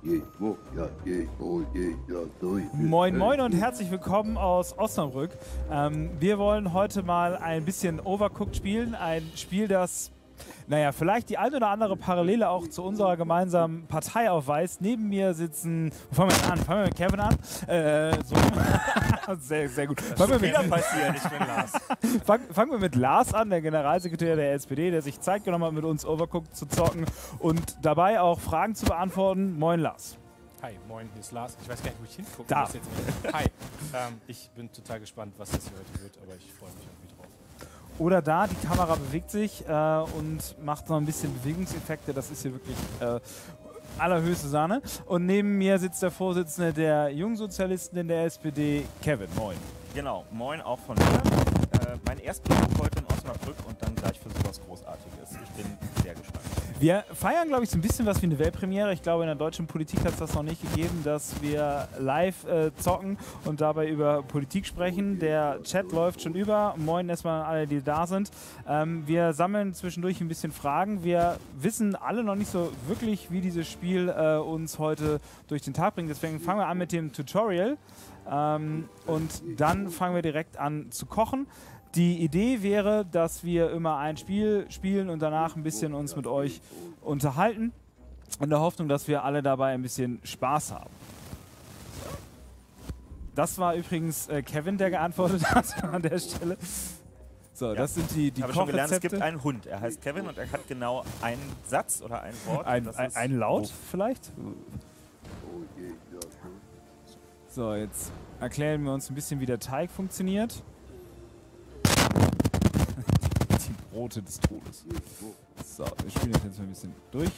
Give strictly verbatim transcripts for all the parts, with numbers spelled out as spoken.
Moin Moin und herzlich willkommen aus Osnabrück. Ähm, wir wollen heute mal ein bisschen Overcooked spielen. Ein Spiel, das, naja, vielleicht die ein oder andere Parallele auch zu unserer gemeinsamen Partei aufweist. Neben mir sitzen, fangen wir an, fangen wir mit Kevin an. Äh, so. sehr, sehr gut. Das fangen wir wieder mit, passieren, ich bin Lars. Fang, fangen wir mit Lars an, der Generalsekretär der S P D, der sich Zeit genommen hat, mit uns Overcooked zu zocken und dabei auch Fragen zu beantworten. Moin Lars. Hi, moin, hier ist Lars. Ich weiß gar nicht, wo ich hingucken Da. muss jetzt. Hi, ähm, ich bin total gespannt, was das hier heute wird, aber ich freue mich irgendwie drauf. Oder da, die Kamera bewegt sich äh, und macht noch ein bisschen Bewegungseffekte. Das ist hier wirklich äh, allerhöchste Sahne. Und neben mir sitzt der Vorsitzende der Jungsozialisten in der S P D, Kevin. Moin. Genau, moin auch von mir. Äh, mein Erstbesuch heute in Osnabrück und dann gleich für sowas Großartiges. Ich bin sehr gespannt. Wir feiern, glaube ich, so ein bisschen was wie eine Weltpremiere. Ich glaube, in der deutschen Politik hat es das noch nicht gegeben, dass wir live äh, zocken und dabei über Politik sprechen. Der Chat läuft schon über. Moin erstmal an alle, die da sind. Ähm, wir sammeln zwischendurch ein bisschen Fragen. Wir wissen alle noch nicht so wirklich, wie dieses Spiel äh, uns heute durch den Tag bringt. Deswegen fangen wir an mit dem Tutorial. Ähm, und dann fangen wir direkt an zu kochen. Die Idee wäre, dass wir immer ein Spiel spielen und danach ein bisschen uns mit euch unterhalten, in der Hoffnung, dass wir alle dabei ein bisschen Spaß haben. Das war übrigens äh, Kevin, der geantwortet hat an der Stelle. So, ja. Das sind die, die Ich habe schon gelernt, es Kochrezepte. gibt einen Hund. Er heißt Kevin und er hat genau einen Satz oder ein Wort. Ein, das ein, ist ein Laut Ruf. vielleicht? So, jetzt erklären wir uns ein bisschen, wie der Teig funktioniert. Die Brote des Todes. So, wir spielen das jetzt mal ein bisschen durch.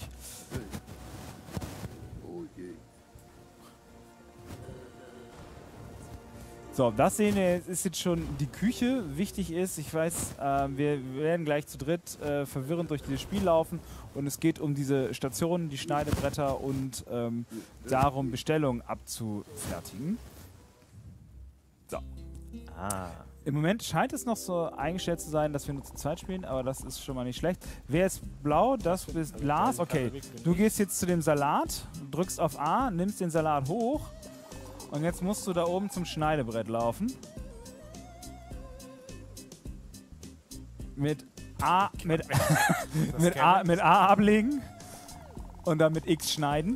So, das sehen wir jetzt, ist jetzt schon die Küche. Wichtig ist, ich weiß, äh, wir werden gleich zu dritt äh, verwirrend durch dieses Spiel laufen und es geht um diese Stationen, die Schneidebretter und ähm, darum, Bestellungen abzufertigen. So. Ah. Im Moment scheint es noch so eingestellt zu sein, dass wir nur zu zweit spielen, aber das ist schon mal nicht schlecht. Wer ist blau? Das bist Lars. Okay, du gehst jetzt zu dem Salat, drückst auf A, nimmst den Salat hoch und jetzt musst du da oben zum Schneidebrett laufen. Mit A, mit, mit A, mit A ablegen und dann mit X schneiden.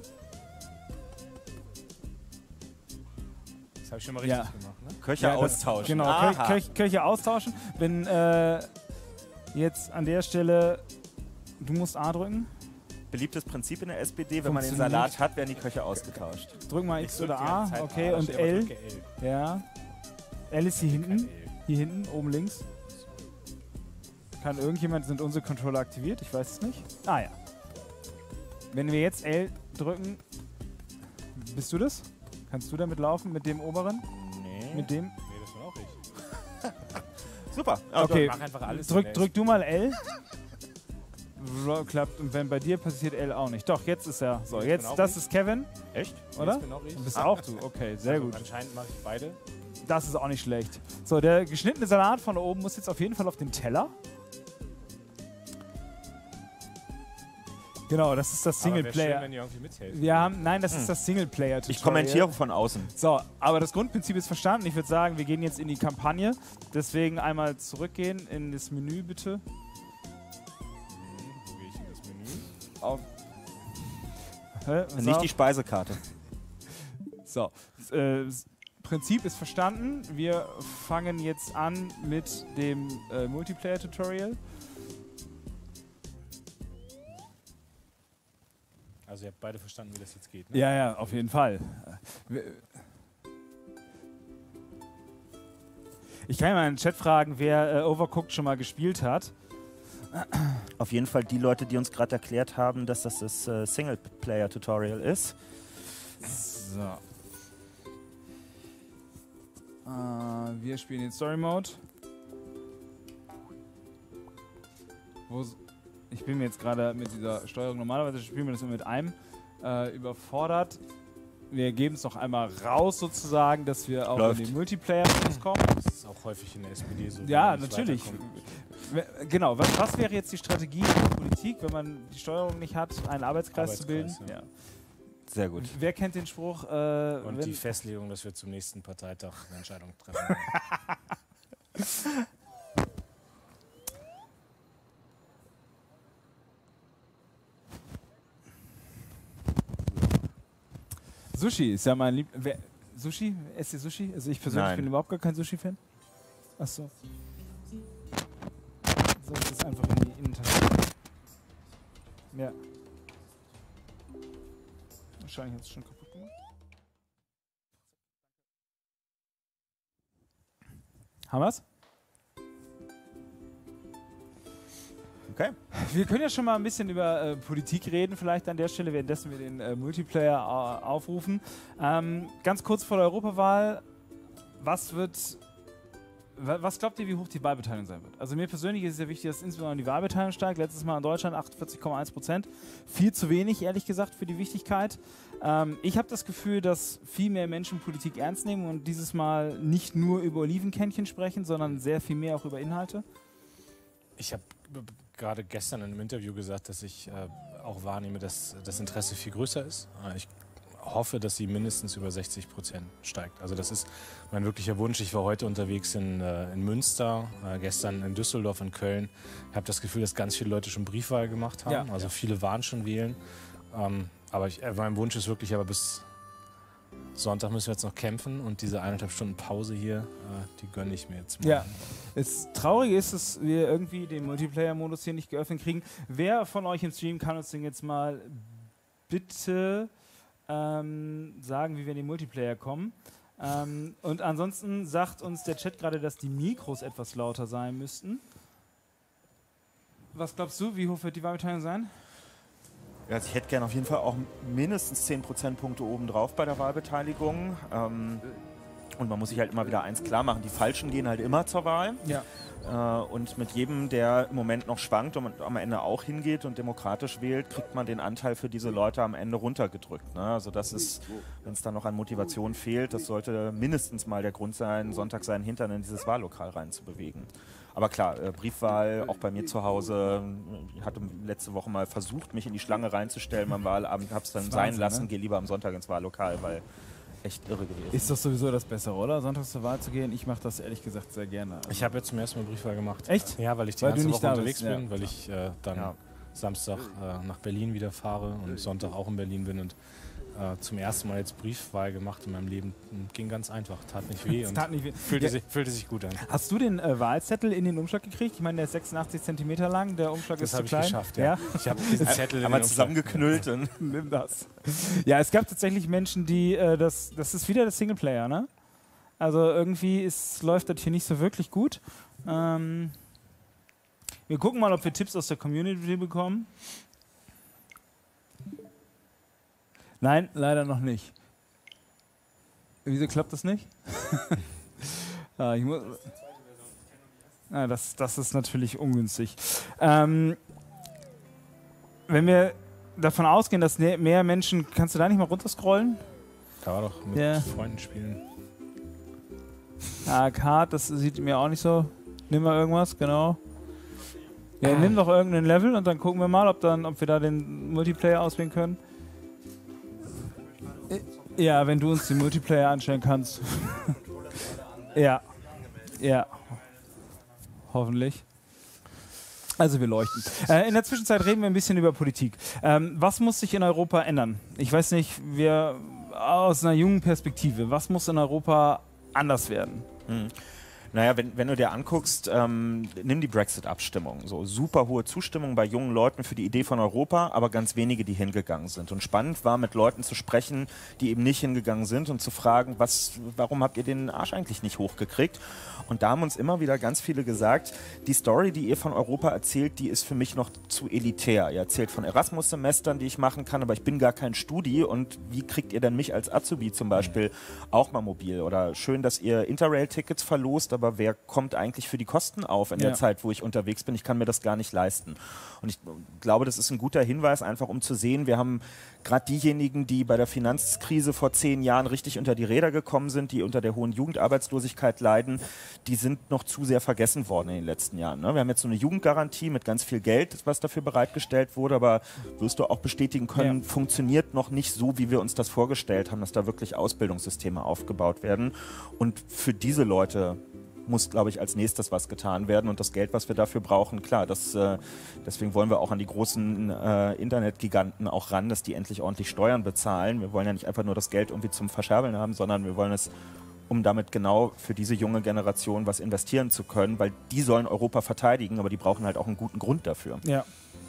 Das habe ich schon mal richtig Ja. gemacht, ne? Köche Ja, das- austauschen. Genau, Aha. Kö Köch Köche austauschen. Wenn äh, jetzt an der Stelle, du musst A drücken. Beliebtes Prinzip in der S P D, wenn man den Funktioniert. Salat hat, werden die Köche ausgetauscht. Drück mal Ich X drück oder die A. ganze Zeit Okay, A, und steht aber L. drücke L. Ja. L ist hier hinten. L. Hier hinten, oben links. Kann irgendjemand, sind unsere Controller aktiviert? Ich weiß es nicht. Ah ja. Wenn wir jetzt L drücken, bist du das? Kannst du damit laufen? Mit dem oberen? Nee. Mit dem? Nee, das war auch ich. Super. Okay. Mach einfach alles. Drück, in der drück du mal L. So, klappt. Und wenn bei dir passiert L auch nicht. Doch, jetzt ist er. So, Ich jetzt, bin auch das ich. ist Kevin, Echt? oder? Das bin auch ich. Du bist auch du. Okay, sehr Also gut. Anscheinend mache ich beide. Das ist auch nicht schlecht. So, der geschnittene Salat von oben muss jetzt auf jeden Fall auf den Teller. Genau, das ist das Aber wäre schön, Singleplayer. wenn ihr irgendwie mithelfen. Wir haben, nein, das ist Hm. das Singleplayer-Tutorial. Ich kommentiere von außen. So, aber das Grundprinzip ist verstanden. Ich würde sagen, wir gehen jetzt in die Kampagne. Deswegen einmal zurückgehen in das Menü, bitte. Hm, Wo gehe ich in das Menü? Auf. Hä? Was Nicht auf? die Speisekarte. So, das, äh, das Prinzip ist verstanden. Wir fangen jetzt an mit dem äh, Multiplayer-Tutorial. Also ihr habt beide verstanden, wie das jetzt geht, ne? Ja, ja, auf jeden Fall. Wir- Ich kann ja mal in den Chat fragen, wer äh, Overcooked schon mal gespielt hat. Auf jeden Fall die Leute, die uns gerade erklärt haben, dass das das äh, Singleplayer-Tutorial ist. So. Äh, wir spielen den Story Mode. Wo s- ich bin mir jetzt gerade mit dieser Steuerung, normalerweise spielen wir das immer mit einem, äh, überfordert. Wir geben es noch einmal raus sozusagen, dass wir auch Läuft. in den Multiplayer kommen. Das ist auch häufig in der S P D so. Ja, wenn man nicht natürlich. weiterkommt. We- Genau, was, was wäre jetzt die Strategie in der Politik, wenn man die Steuerung nicht hat, einen Arbeitskreis, zu bilden? Arbeitskreis, ja. Ja. Sehr gut. Wer kennt den Spruch? Äh, Und wenn die Festlegung, dass wir zum nächsten Parteitag eine Entscheidung treffen. Sushi ist ja mein Lieb... Wer, Sushi? Esst ihr Sushi? Also ich persönlich Nein. bin überhaupt gar kein Sushi-Fan. Achso. So ist es einfach in die Innentasche. Ja. Wahrscheinlich hat es schon kaputt gemacht. Haben wir's? Okay. Wir können ja schon mal ein bisschen über äh, Politik reden, vielleicht an der Stelle, währenddessen wir den äh, Multiplayer äh, aufrufen. Ähm, ganz kurz vor der Europawahl, was wird, wa was glaubt ihr, wie hoch die Wahlbeteiligung sein wird? Also mir persönlich ist es sehr wichtig, dass insbesondere die Wahlbeteiligung steigt. Letztes Mal in Deutschland achtundvierzig Komma eins Prozent. Viel zu wenig, ehrlich gesagt, für die Wichtigkeit. Ähm, ich habe das Gefühl, dass viel mehr Menschen Politik ernst nehmen und dieses Mal nicht nur über Olivenkännchen sprechen, sondern sehr viel mehr auch über Inhalte. Ich habe gerade gestern in einem Interview gesagt, dass ich äh, auch wahrnehme, dass das Interesse viel größer ist. Äh, ich hoffe, dass sie mindestens über sechzig Prozent steigt. Also das ist mein wirklicher Wunsch. Ich war heute unterwegs in, äh, in Münster, äh, gestern in Düsseldorf, in Köln. Ich habe das Gefühl, dass ganz viele Leute schon Briefwahl gemacht haben. Ja. Also viele waren schon wählen. Ähm, aber ich, äh, mein Wunsch ist wirklich, aber bis Sonntag müssen wir jetzt noch kämpfen und diese eineinhalb Stunden Pause hier, äh, die gönne ich mir jetzt mal. Ja, das Traurige ist, dass wir irgendwie den Multiplayer-Modus hier nicht geöffnet kriegen. Wer von euch im Stream kann uns denn jetzt mal bitte ähm, sagen, wie wir in den Multiplayer kommen? Ähm, und ansonsten sagt uns der Chat gerade, dass die Mikros etwas lauter sein müssten. Was glaubst du, wie hoch wird die Wahlbeteiligung sein? Ja, also ich hätte gerne auf jeden Fall auch mindestens zehn Prozentpunkte obendrauf bei der Wahlbeteiligung. Ähm, und man muss sich halt immer wieder eins klar machen, die Falschen gehen halt immer zur Wahl. Ja. Äh, und mit jedem, der im Moment noch schwankt und am Ende auch hingeht und demokratisch wählt, kriegt man den Anteil für diese Leute am Ende runtergedrückt. Ne? Also das ist, wenn es dann noch an Motivation fehlt, das sollte mindestens mal der Grund sein, Sonntag seinen Hintern in dieses Wahllokal reinzubewegen. Aber klar, äh, Briefwahl, auch bei mir zu Hause. Ich hatte letzte Woche mal versucht, mich in die Schlange reinzustellen beim Wahlabend, habe es dann sein Wahnsinn, lassen, ne? gehe lieber am Sonntag ins Wahllokal, weil echt irre gewesen. Ist doch sowieso das Bessere, oder? Sonntags zur Wahl zu gehen? Ich mache das ehrlich gesagt sehr gerne. Also Ich habe jetzt zum ersten Mal Briefwahl gemacht. Echt? Ja, weil ich die Weil du ganze nicht Woche da unterwegs bist, ja. bin, weil ich äh, dann Ja. Samstag äh, nach Berlin wieder fahre und Sonntag auch in Berlin bin und äh, zum ersten Mal jetzt Briefwahl gemacht in meinem Leben. Ging ganz einfach, tat nicht weh Es und tat nicht weh. fühlte, Ja. sich, fühlte sich gut an. Hast du den äh, Wahlzettel in den Umschlag gekriegt? Ich meine, der ist sechsundachtzig Zentimeter lang, der Umschlag Das ist zu habe ich klein. geschafft, ja. ja? Ich habe diesen Zettel in Haben wir den Umschlag- zusammengeknüllt und Nimm das. Ja, es gab tatsächlich Menschen, die, äh, das, das ist wieder das Singleplayer, ne? Also irgendwie ist, läuft das hier nicht so wirklich gut. Ähm, wir gucken mal, ob wir Tipps aus der Community bekommen. Nein, leider noch nicht. Wieso klappt das nicht? ah, ich muss ah, das, das ist natürlich ungünstig. Ähm, wenn wir davon ausgehen, dass ne- mehr Menschen... Kannst du da nicht mal runterscrollen? Da war doch mit Ja. Freunden spielen. Ah, Card, das sieht mir auch nicht so... Nimm mal irgendwas, genau. Ja, nimm doch irgendein Level und dann gucken wir mal, ob, dann, ob wir da den Multiplayer auswählen können. Ja, wenn du uns den Multiplayer anstellen kannst. ja. Ja. Hoffentlich. Also wir leuchten. Äh, in der Zwischenzeit reden wir ein bisschen über Politik. Ähm, was muss sich in Europa ändern? Ich weiß nicht, wir aus einer jungen Perspektive, was muss in Europa anders werden? Mhm. Naja, wenn, wenn du dir anguckst, ähm, nimm die Brexit-Abstimmung. So super hohe Zustimmung bei jungen Leuten für die Idee von Europa, aber ganz wenige, die hingegangen sind. Und spannend war, mit Leuten zu sprechen, die eben nicht hingegangen sind und zu fragen, was, warum habt ihr den Arsch eigentlich nicht hochgekriegt? Und da haben uns immer wieder ganz viele gesagt, die Story, die ihr von Europa erzählt, die ist für mich noch zu elitär. Ihr erzählt von Erasmus-Semestern, die ich machen kann, aber ich bin gar kein Studi. Und wie kriegt ihr denn mich als Azubi zum Beispiel auch mal mobil? Oder schön, dass ihr Interrail-Tickets verlost, aber aber wer kommt eigentlich für die Kosten auf in Ja. der Zeit, wo ich unterwegs bin? Ich kann mir das gar nicht leisten. Und ich glaube, das ist ein guter Hinweis, einfach um zu sehen, wir haben gerade diejenigen, die bei der Finanzkrise vor zehn Jahren richtig unter die Räder gekommen sind, die unter der hohen Jugendarbeitslosigkeit leiden, die sind noch zu sehr vergessen worden in den letzten Jahren. Ne? Wir haben jetzt so eine Jugendgarantie mit ganz viel Geld, was dafür bereitgestellt wurde, aber wirst du auch bestätigen können, Ja. funktioniert noch nicht so, wie wir uns das vorgestellt haben, dass da wirklich Ausbildungssysteme aufgebaut werden. Und für diese Leute muss, glaube ich, als nächstes was getan werden. Und das Geld, was wir dafür brauchen, klar, das, äh, deswegen wollen wir auch an die großen äh, Internetgiganten auch ran, dass die endlich ordentlich Steuern bezahlen. Wir wollen ja nicht einfach nur das Geld irgendwie zum Verscherbeln haben, sondern wir wollen es, um damit genau für diese junge Generation was investieren zu können, weil die sollen Europa verteidigen, aber die brauchen halt auch einen guten Grund dafür. Ja,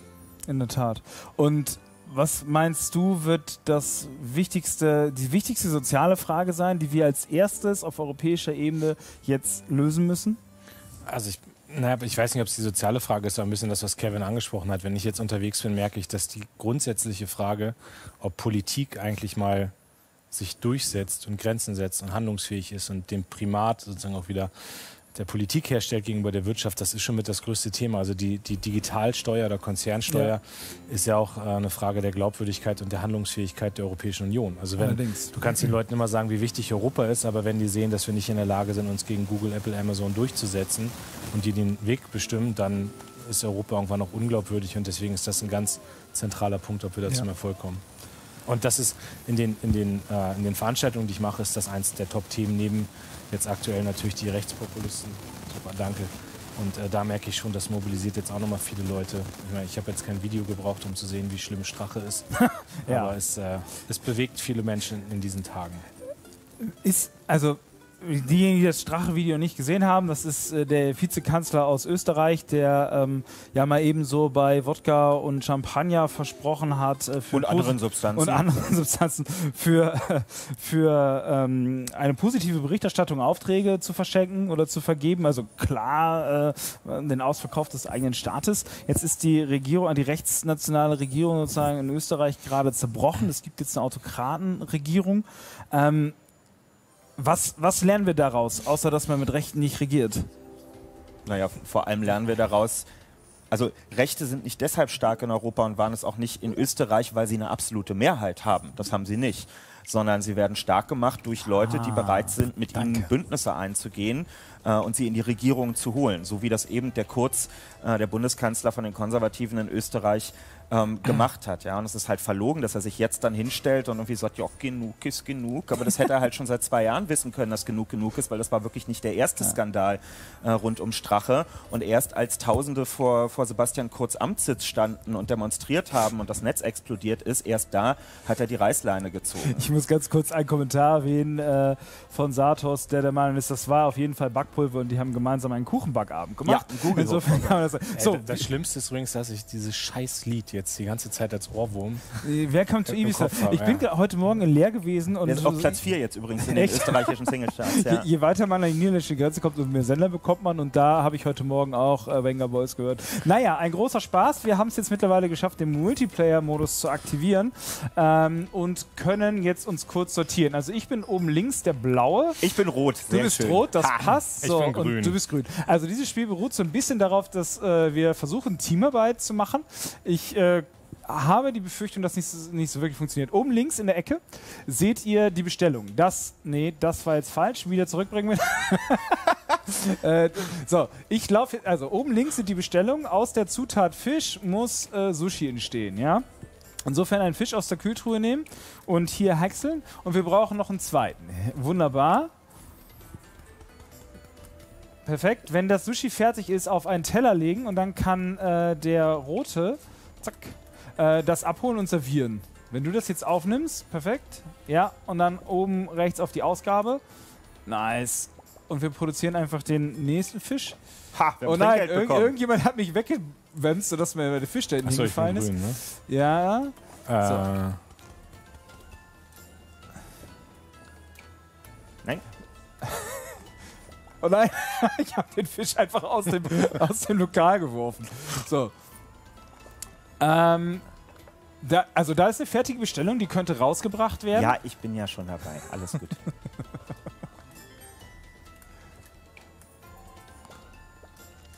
in der Tat. Und was meinst du, wird das wichtigste, die wichtigste soziale Frage sein, die wir als erstes auf europäischer Ebene jetzt lösen müssen? Also ich, naja, ich weiß nicht, ob es die soziale Frage ist, aber ein bisschen das, was Kevin angesprochen hat. Wenn ich jetzt unterwegs bin, merke ich, dass die grundsätzliche Frage, ob Politik eigentlich mal sich durchsetzt und Grenzen setzt und handlungsfähig ist und den Primat sozusagen auch wieder der Politik herstellt gegenüber der Wirtschaft, das ist schon mit das größte Thema. Also die, die Digitalsteuer oder Konzernsteuer Ja. ist ja auch äh, eine Frage der Glaubwürdigkeit und der Handlungsfähigkeit der Europäischen Union. Also wenn, Allerdings. du kannst den Leuten immer sagen, wie wichtig Europa ist, aber wenn die sehen, dass wir nicht in der Lage sind, uns gegen Google, Apple, Amazon durchzusetzen und die den Weg bestimmen, dann ist Europa irgendwann noch unglaubwürdig und deswegen ist das ein ganz zentraler Punkt, ob wir da Ja. zum Erfolg kommen. Und das ist in den, in, den, äh, in den Veranstaltungen, die ich mache, ist das eins der Top-Themen, neben jetzt aktuell natürlich die Rechtspopulisten. Super, danke. Und äh, da merke ich schon, das mobilisiert jetzt auch nochmal viele Leute. Ich meine, ich habe jetzt kein Video gebraucht, um zu sehen, wie schlimm Strache ist. Ja. Aber es, äh, es bewegt viele Menschen in diesen Tagen. Ist, also diejenigen, die das Strache-Video nicht gesehen haben, das ist äh, der Vizekanzler aus Österreich, der ähm, ja mal eben so bei Wodka und Champagner versprochen hat äh, für Und anderen posi- Substanzen. und anderen Substanzen für, für ähm, eine positive Berichterstattung Aufträge zu verschenken oder zu vergeben. Also klar äh, den Ausverkauf des eigenen Staates. Jetzt ist die Regierung, die rechtsnationale Regierung sozusagen in Österreich gerade zerbrochen. Es gibt jetzt eine Autokratenregierung. Ähm, Was, was lernen wir daraus, außer dass man mit Rechten nicht regiert? Naja, vor allem lernen wir daraus, also Rechte sind nicht deshalb stark in Europa und waren es auch nicht in Österreich, weil sie eine absolute Mehrheit haben. Das haben sie nicht. Sondern sie werden stark gemacht durch Leute, die bereit sind, mit ihnen Bündnisse einzugehen äh, und sie in die Regierung zu holen. So wie das eben der Kurz, äh, der Bundeskanzler von den Konservativen in Österreich, ähm, gemacht hat. Ja? Und es ist halt verlogen, dass er sich jetzt dann hinstellt und irgendwie sagt, ja, genug ist genug. Aber das hätte er halt schon seit zwei Jahren wissen können, dass genug genug ist, weil das war wirklich nicht der erste ja. Skandal äh, rund um Strache. Und erst als Tausende vor, vor Sebastian Kurz Amtssitz standen und demonstriert haben und das Netz explodiert ist, erst da hat er die Reißleine gezogen. Ich muss ganz kurz einen Kommentar erwähnen äh, von Satos, der der Meinung ist, das war auf jeden Fall Backpulver und die haben gemeinsam einen Kuchenbackabend gemacht. Ja, Google. Insofern kann man das sagen. So, Ey, das Schlimmste ist übrigens, dass ich dieses scheiß Lied jetzt die ganze Zeit als Ohrwurm. wer kommt zu im Ibiza? Kopf habe, Ich bin ja. heute Morgen in Leer gewesen und Der ist auf Platz vier jetzt übrigens in den Echt? österreichischen Singlecharts. Je, Ja. je weiter man an die niederländische Grenze kommt, umso mehr Sender bekommt man. Und da habe ich heute Morgen auch äh, Wenger Boys gehört. Naja, ein großer Spaß. Wir haben es jetzt mittlerweile geschafft, den Multiplayer-Modus zu aktivieren ähm, und können jetzt uns kurz sortieren. Also ich bin oben links der Blaue. Ich bin rot. Du Sehr bist schön. rot, das Ha. passt. ich So, bin und grün. du bist grün. Also dieses Spiel beruht so ein bisschen darauf, dass äh, wir versuchen, Teamarbeit zu machen. Ich äh, habe die Befürchtung, dass nicht so, nicht so wirklich funktioniert. Oben links in der Ecke seht ihr die Bestellung. Das, nee, das war jetzt falsch. Wieder zurückbringen wir. äh, so, ich laufe, also oben links sind die Bestellungen. Aus der Zutat Fisch muss äh, Sushi entstehen, ja? Insofern einen Fisch aus der Kühltruhe nehmen und hier häckseln. Und wir brauchen noch einen zweiten. Wunderbar. Perfekt. Wenn das Sushi fertig ist, auf einen Teller legen und dann kann äh, der Rote, zack, äh, das abholen und servieren. Wenn du das jetzt aufnimmst, perfekt. Ja, und dann oben rechts auf die Ausgabe. Nice. Und wir produzieren einfach den nächsten Fisch. Ha, wir haben Oh nein, Trinkgeld irg bekommen. irgendjemand hat mich weggewämst, sodass mir der Fisch da hinten Achso, ich bin hingefallen ist. grün, ne? Ja. Äh, Nein? Oh nein, ich habe den Fisch einfach aus dem, aus dem Lokal geworfen. So. Ähm, da, also da ist eine fertige Bestellung, die könnte rausgebracht werden. Ja, ich bin ja schon dabei. Alles gut.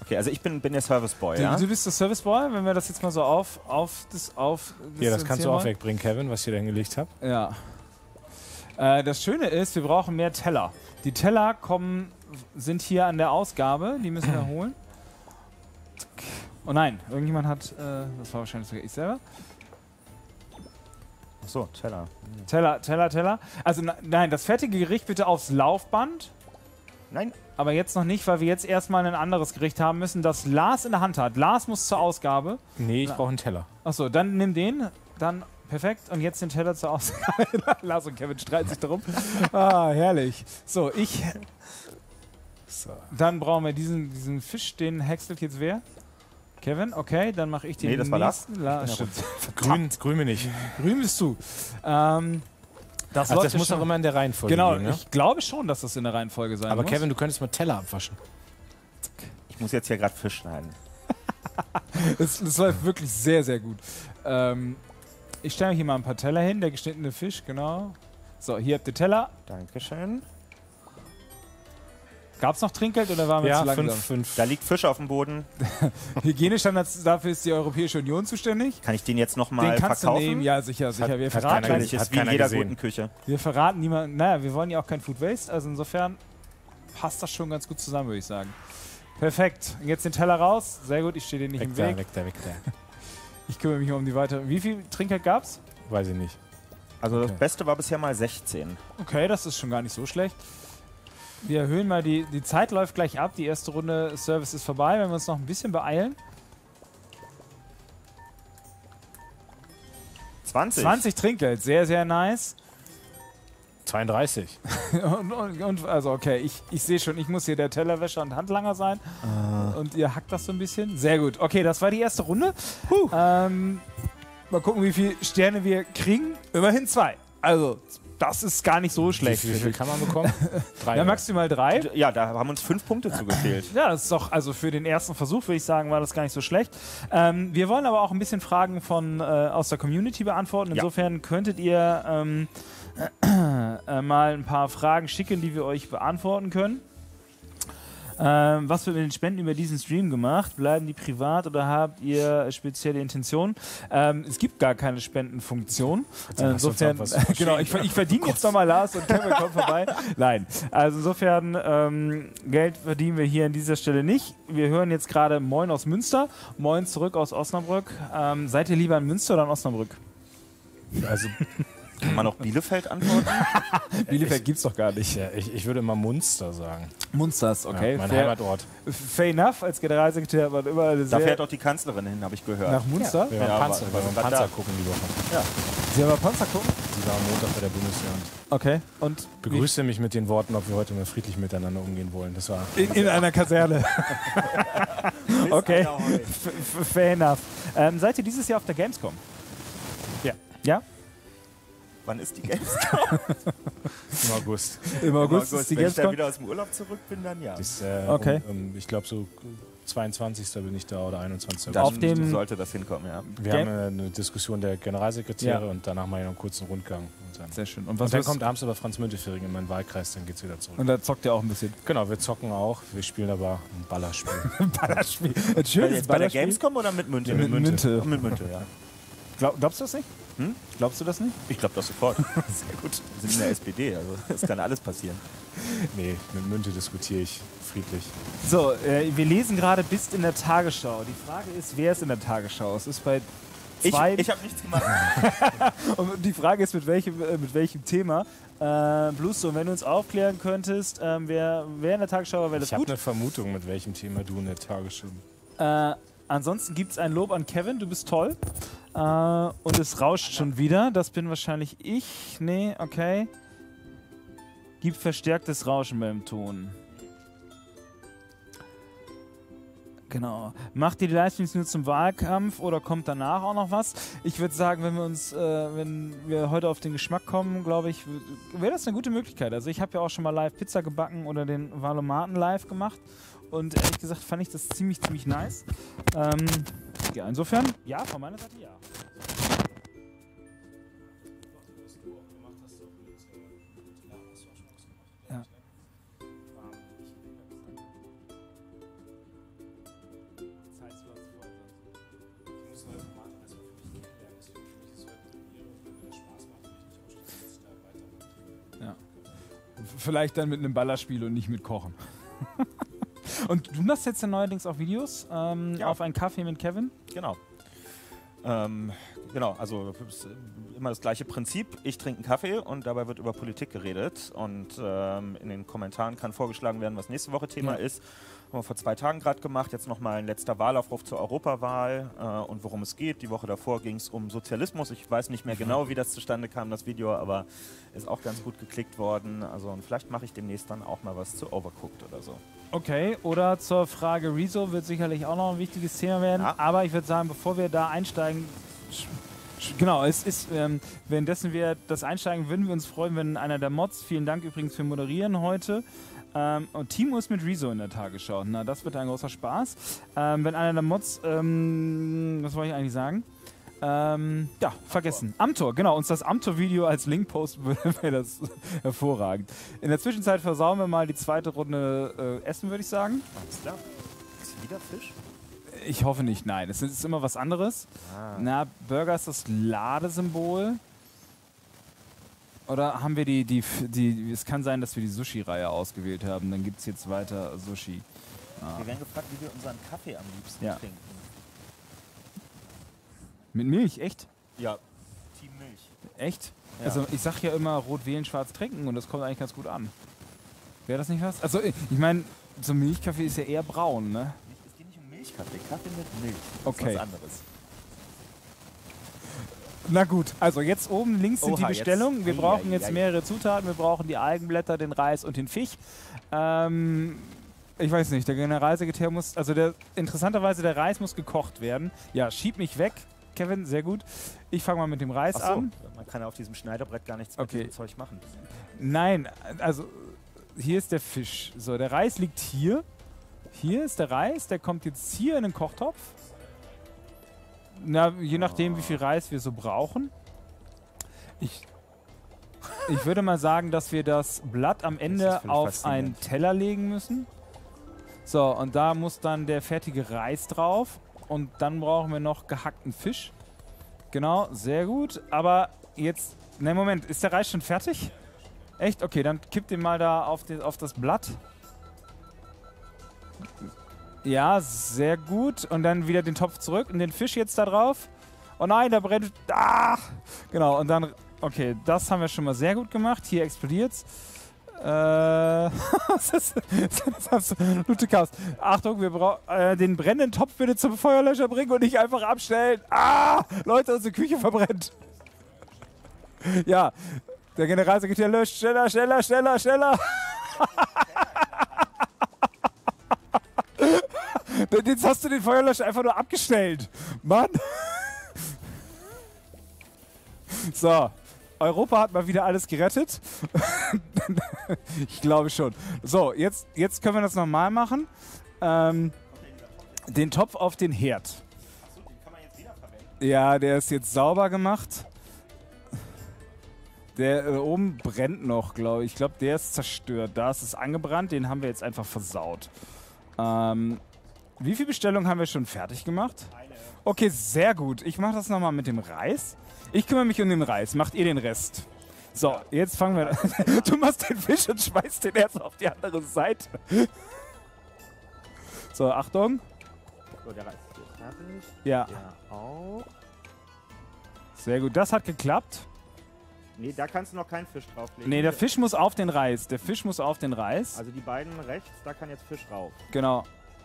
Okay, also ich bin, bin der Service Boy, Du, ja? du bist der Service Boy, wenn wir das jetzt mal so auf, auf das auf. Ja, das kannst du auch wollen. wegbringen, Kevin, was ich hier da hingelegt habe. Ja. Äh, das Schöne ist, wir brauchen mehr Teller. Die Teller kommen, sind hier an der Ausgabe, die müssen wir holen. Oh nein, irgendjemand hat, äh, das war wahrscheinlich sogar ich selber. Achso, Teller. Teller, Teller, Teller. Also na, nein, das fertige Gericht bitte aufs Laufband. Nein, Aber jetzt noch nicht, weil wir jetzt erstmal ein anderes Gericht haben müssen, das Lars in der Hand hat. Lars muss zur Ausgabe. Nee, ich brauche einen Teller. Achso, dann nimm den. Dann perfekt. Und jetzt den Teller zur Ausgabe. Lars und Kevin streiten sich darum. Ah, herrlich. So, ich. So. Dann brauchen wir diesen, diesen Fisch, den häckselt jetzt wer? Kevin, okay, dann mache ich den Nee, das war Lars. nächsten. La stimmt. Grün, grün bin ich. Grün bist du. Ähm, das Also läuft das ja muss schon- auch immer in der Reihenfolge Genau, gehen, ne? ich glaube schon, dass das in der Reihenfolge sein Aber muss. Kevin, du könntest mal Teller abwaschen. ich muss jetzt hier gerade Fisch schneiden. Es, es läuft wirklich sehr, sehr gut. Ähm, ich stelle hier mal ein paar Teller hin, der geschnittene Fisch, genau. So, hier habt ihr Teller. Dankeschön. Gab es noch Trinkgeld oder waren wir Ja, zu langsam? fünf, fünf. Da liegt Fisch auf dem Boden. Hygienestandards, dafür ist die Europäische Union zuständig. Kann ich den jetzt nochmal Den kannst verkaufen? du nehmen, ja sicher, sicher. Wir hat verraten, keiner Natürlich, Hat ist wie in keiner jeder gesehen. guten Küche. wir verraten niemanden, naja, wir wollen ja auch kein Food Waste, also insofern passt das schon ganz gut zusammen, würde ich sagen. Perfekt. Und jetzt den Teller raus. Sehr gut, ich stehe dir nicht Weg im da, Weg. weg da, weg da. Ich kümmere mich um die weitere. Wie viel Trinkgeld gab's? Weiß ich nicht. Also Okay. das Beste war bisher mal sechzehn. Okay, das ist schon gar nicht so schlecht. Wir erhöhen mal die, die Zeit läuft gleich ab. Die erste Runde Service ist vorbei, wenn wir uns noch ein bisschen beeilen. zwanzig. zwanzig Trinkgeld, sehr, sehr nice. zweiunddreißig. und, und, und, also okay, ich, ich sehe schon, ich muss hier der Tellerwäscher und Handlanger sein. Und ihr hackt das so ein bisschen. Sehr gut. Okay, das war die erste Runde. Ähm, mal gucken, wie viele Sterne wir kriegen. Immerhin zwei. Also, das ist gar nicht so schlecht. Wie, wie viel kann man bekommen? Drei. Ja, oder? maximal drei. Ja, da haben uns fünf Punkte zugefehlt. Ja, das ist doch, also für den ersten Versuch würde ich sagen, war das gar nicht so schlecht. Ähm, wir wollen aber auch ein bisschen Fragen von, äh, aus der Community beantworten. Ja. Insofern könntet ihr ähm, äh, mal ein paar Fragen schicken, die wir euch beantworten können. Ähm, was wird mit den Spenden über diesen Stream gemacht? Bleiben die privat oder habt ihr spezielle Intentionen? Ähm, es gibt gar keine Spendenfunktion. Jetzt Äh, hast du uns insofern, auch was genau, ich, ich verdiene jetzt nochmal Lars und Kevin kommt vorbei. Nein, also insofern, ähm, Geld verdienen wir hier an dieser Stelle nicht. Wir hören jetzt gerade Moin aus Münster, Moin zurück aus Osnabrück. Ähm, seid ihr lieber in Münster oder in Osnabrück? Also, Kann man auch Bielefeld antworten? Bielefeld gibt's doch gar nicht. ja, ich, ich würde mal Munster sagen. Munsters, okay. Ja, mein fair, Heimatort. fair enough, als Generalsekretär war immer eine Da sehr... fährt auch die Kanzlerin hin, habe ich gehört. nach Munster? Wir waren Ja, Panzer, aber- wir waren was Panzer da? gucken die Woche. Sie haben mal Panzer gucken? Sie war am Montag bei der Bundeswehr. Okay. Und Begrüßte mich mit den Worten, ob wir heute mal friedlich miteinander umgehen wollen. Das war in, in einer Kaserne. Okay. F- f- Fair enough. Ähm, seid ihr dieses Jahr auf der Gamescom? Ja. Ja? Wann ist die Gamescom? im August. Im August, ist die Wenn ich dann Gamescom. wieder aus dem Urlaub zurück bin, dann ja. Das, äh, Okay. um, um, ich glaube so zweiundzwanzigsten bin ich da oder einundzwanzigsten Dann Auf dem- sollte das hinkommen, ja. Wir Game- haben äh, eine Diskussion der Generalsekretäre Ja. und danach mache ich noch einen kurzen Rundgang. Und dann, Sehr schön. Und und was dann wirst- kommt abends aber Franz Müntefering in meinen Wahlkreis, dann geht's wieder zurück. Und da zockt ihr auch ein bisschen. Genau, wir zocken auch. Wir spielen aber ein Ballerspiel. Ballerspiel. Ein Bei, schönes jetzt bei der Ballerspiel. Gamescom oder mit Münte? Mit Münte. Mit Münte, ja. Glaub, glaubst du das nicht? Hm? Glaubst du das nicht? Ich glaube das sofort. Sehr gut. Wir sind in der S P D, also es kann alles passieren. Nee, mit Münte diskutiere ich friedlich. So, äh, wir lesen gerade Bist in der Tagesschau. Die Frage ist, wer ist in der Tagesschau? Es ist bei Ich, zwei. ich habe nichts gemacht. Und die Frage ist, mit welchem, äh, mit welchem Thema? Äh, Bluestone, wenn du uns aufklären könntest, ähm, wer, wer in der Tagesschau war, wäre das Ich habe gut. eine Vermutung, mit welchem Thema du in der Tagesschau. Äh, ansonsten gibt es ein Lob an Kevin, du bist toll. Äh, und es rauscht schon wieder. Das bin wahrscheinlich ich. Nee, okay. Gibt verstärktes Rauschen beim Ton. Genau. Macht ihr die Livestreams nur zum Wahlkampf oder kommt danach auch noch was? Ich würde sagen, wenn wir uns, äh, wenn wir heute auf den Geschmack kommen, glaube ich, wäre das eine gute Möglichkeit. Also ich habe ja auch schon mal live Pizza gebacken oder den Valomaten live gemacht und ehrlich gesagt fand ich das ziemlich, ziemlich nice. Ähm, ja, insofern, ja, von meiner Seite ja. Ja. vielleicht dann mit einem Ballerspiel und nicht mit Kochen. Und du machst jetzt ja neuerdings auch Videos ähm, Ja. auf einen Kaffee mit Kevin? Genau. Ähm, genau, also es ist immer das gleiche Prinzip. Ich trinke einen Kaffee und dabei wird über Politik geredet. Und ähm, in den Kommentaren kann vorgeschlagen werden, was nächste Woche Thema Ja. ist. Haben wir vor zwei Tagen gerade gemacht. Jetzt nochmal ein letzter Wahlaufruf zur Europawahl äh, und worum es geht. Die Woche davor ging es um Sozialismus. Ich weiß nicht mehr genau, wie das zustande kam, das Video, aber ist auch ganz gut geklickt worden. Also und vielleicht mache ich demnächst dann auch mal was zu Overcooked oder so. Okay, oder zur Frage Rezo wird sicherlich auch noch ein wichtiges Thema werden. Ja. Aber ich würde sagen, bevor wir da einsteigen, sch- sch- genau, es ist, ähm, währenddessen wir das einsteigen, würden wir uns freuen, wenn einer der Mods, vielen Dank übrigens für Moderieren heute, ähm, und Timo ist mit Rezo in der Tagesschau. Na, das wird ein großer Spaß. Ähm, wenn einer der Mods, ähm, was wollte ich eigentlich sagen? Ähm, ja, vergessen. Amtor, genau, uns das Amtor-Video als Link posten würde, wäre das hervorragend. In der Zwischenzeit versauen wir mal die zweite Runde äh, Essen, würde ich sagen. Alles klar. Ist wieder Fisch? Ich hoffe nicht, nein. Es ist immer was anderes. Ah. Na, Burger ist das Ladesymbol. Oder haben wir die, die, die, es kann sein, dass wir die Sushi-Reihe ausgewählt haben. Dann gibt es jetzt weiter Sushi. Ah. Wir werden gefragt, wie wir unseren Kaffee am liebsten Ja. trinken. Mit Milch, echt? Ja, Team Milch. Echt? Ja. Also ich sag ja immer rot wählen, schwarz trinken und das kommt eigentlich ganz gut an. Wäre das nicht was? Also ich ich meine, so ein Milchkaffee ist ja eher braun, ne? Es geht nicht um Milchkaffee, Kaffee mit Milch. Das Okay. ist was anderes. Na gut, also jetzt oben links sind Oha, die jetzt- Bestellungen. Wir Ei, brauchen ei, jetzt ei. mehrere Zutaten. Wir brauchen die Algenblätter, den Reis und den Fisch. Ähm, ich weiß nicht, der Generalsekretär muss, also der, interessanterweise der Reis muss gekocht werden. Ja, schieb mich weg, Kevin, sehr gut. Ich fange mal mit dem Reis Achso, an. man kann ja auf diesem Schneiderbrett gar nichts mit Okay. diesem Zeug machen. Nein, also hier ist der Fisch. So, der Reis liegt hier. Hier ist der Reis, der kommt jetzt hier in den Kochtopf. Na, je nachdem, wie viel Reis wir so brauchen. Ich, ich würde mal sagen, dass wir das Blatt am Ende finde ich auf faszinierend. einen Teller legen müssen. So, und da muss dann der fertige Reis drauf. Und dann brauchen wir noch gehackten Fisch. Genau, sehr gut. Aber jetzt, ne Moment, ist der Reis schon fertig? Echt? Okay, dann kipp den mal da auf, den, auf das Blatt. Ja, sehr gut. Und dann wieder den Topf zurück und den Fisch jetzt da drauf. Oh nein, da brennt... Ah! Genau, und dann... Okay, das haben wir schon mal sehr gut gemacht. Hier explodiert's. Äh... das ist das absolute Chaos. Achtung, wir brauchen... Äh, den brennenden Topf bitte zum Feuerlöscher bringen und nicht einfach abstellen. Ah! Leute, unsere Küche verbrennt. Ja, der Generalsekretär löscht. Schneller, schneller, schneller, schneller. Jetzt hast du den Feuerlöscher einfach nur abgestellt. Mann. So. Europa hat mal wieder alles gerettet. Ich glaube schon. So, jetzt, jetzt können wir das nochmal machen. Ähm, den Topf auf den Herd. Achso, den kann man jetzt wieder verwenden. Ja, der ist jetzt sauber gemacht. Der äh, oben brennt noch, glaube ich. Ich glaube, der ist zerstört. Da ist es angebrannt. Den haben wir jetzt einfach versaut. Ähm, wie viele Bestellungen haben wir schon fertig gemacht? Eine. Okay, sehr gut. Ich mache das nochmal mit dem Reis. Ich kümmere mich um den Reis. Macht ihr den Rest. So, jetzt fangen wir an. Du machst den Fisch und schmeißt den erst auf die andere Seite. So, Achtung. So, der Reis ist jetzt fertig. Ja, Der auch. sehr gut. Das hat geklappt. Nee, da kannst du noch keinen Fisch drauflegen. Nee, der Fisch muss auf den Reis. Der Fisch muss auf den Reis. Also die beiden rechts, da kann jetzt Fisch rauf. Genau.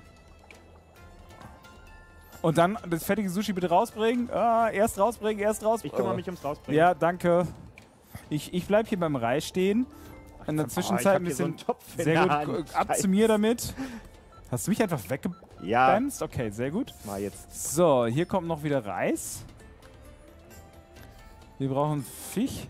Und dann das fertige Sushi bitte rausbringen. Ah, erst rausbringen, erst rausbringen. Ich kümmere mich ums Rausbringen. Ja, danke. Ich, ich bleib hier beim Reis stehen. In der Oh, ich Zwischenzeit hab ein hier so bisschen. einen Topf in Sehr der gut. Hand. Ab Scheiße. zu mir damit. Hast du mich einfach weggebremst? Ja, Okay, sehr gut. mal jetzt. So, hier kommt noch wieder Reis. Wir brauchen Fisch.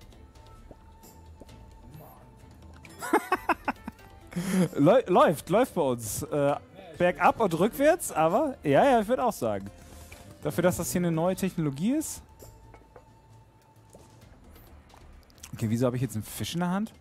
Läu- läuft, läuft bei uns. Äh, bergab und rückwärts, aber ja, ja, ich würde auch sagen. Dafür, dass das hier eine neue Technologie ist. Okay, wieso habe ich jetzt einen Fisch in der Hand?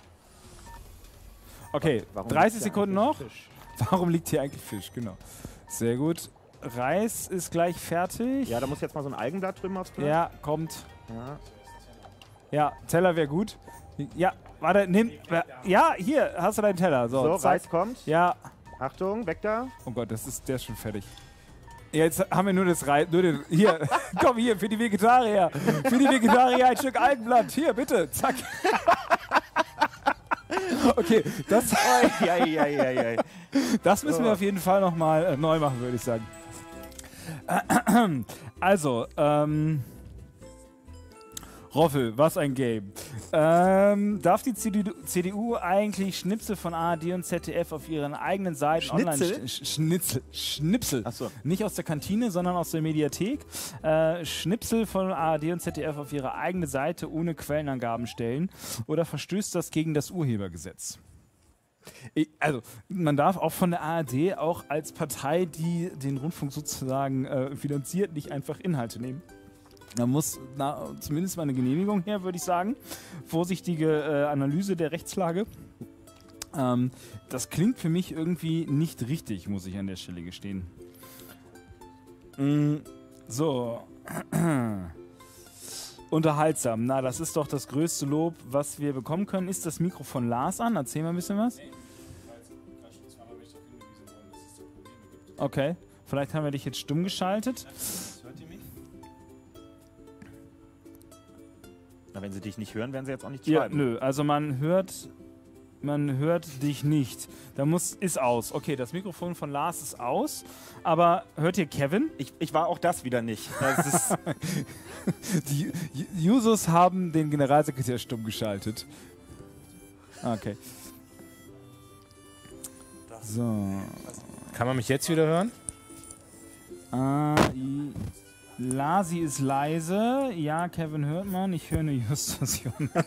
Okay, Warum dreißig liegt da Sekunden noch. eigentlich Fisch? Warum liegt hier eigentlich Fisch? Genau. Sehr gut. Reis ist gleich fertig. Ja, da muss jetzt mal so ein Algenblatt drüben aufs Blatt. Ja, kommt. Ja. Ja, Teller wäre gut. Ja, warte, nimm. Ja, hier, hast du deinen Teller. So, So, zack. Reis kommt. Ja. Achtung, weg da. Oh Gott, das ist, der ist schon fertig. Jetzt haben wir nur das Reis. Nur den, hier, komm hier, für die Vegetarier. Für die Vegetarier ein Stück Algenblatt. Hier, bitte. Zack. Okay, das, Ei, ei, ei, ei, ei. das müssen wir auf jeden Fall nochmal äh, neu machen, würde ich sagen. Also, ähm. Roffel, was ein Game. Ähm, darf die C D U, C D U eigentlich Schnipsel von A R D und Z D F auf ihren eigenen Seiten Schnitzel? online... Sch Schnitzel. Schnipsel. Ach so. Nicht aus der Kantine, sondern aus der Mediathek. Äh, Schnipsel von A R D und Z D F auf ihre eigene Seite ohne Quellenangaben stellen? Oder verstößt das gegen das Urhebergesetz? Ich, also, man darf auch von der A R D auch als Partei, die den Rundfunk sozusagen äh, finanziert, nicht einfach Inhalte nehmen. Da muss na, zumindest mal eine Genehmigung her, würde ich sagen. Vorsichtige äh, Analyse der Rechtslage. Ähm, das klingt für mich irgendwie nicht richtig, muss ich an der Stelle gestehen. Mm, so. Unterhaltsam. Na, das ist doch das größte Lob, was wir bekommen können. Ist das Mikro von Lars an? Erzähl mal ein bisschen was. Okay. Vielleicht haben wir dich jetzt stumm geschaltet. Na, wenn sie dich nicht hören, werden sie jetzt auch nicht Ja, schreiben. nö, also man hört, man hört dich nicht. Da muss, ist aus. Okay, das Mikrofon von Lars ist aus, aber hört ihr Kevin? Ich, ich war auch das wieder nicht. Das ist Die Ju- Jusos haben den Generalsekretär stumm geschaltet. Okay. So. Kann man mich jetzt wieder hören? Äh, i- Lasi ist leise. Ja, Kevin hört man. Ich höre nur Justus Jonas.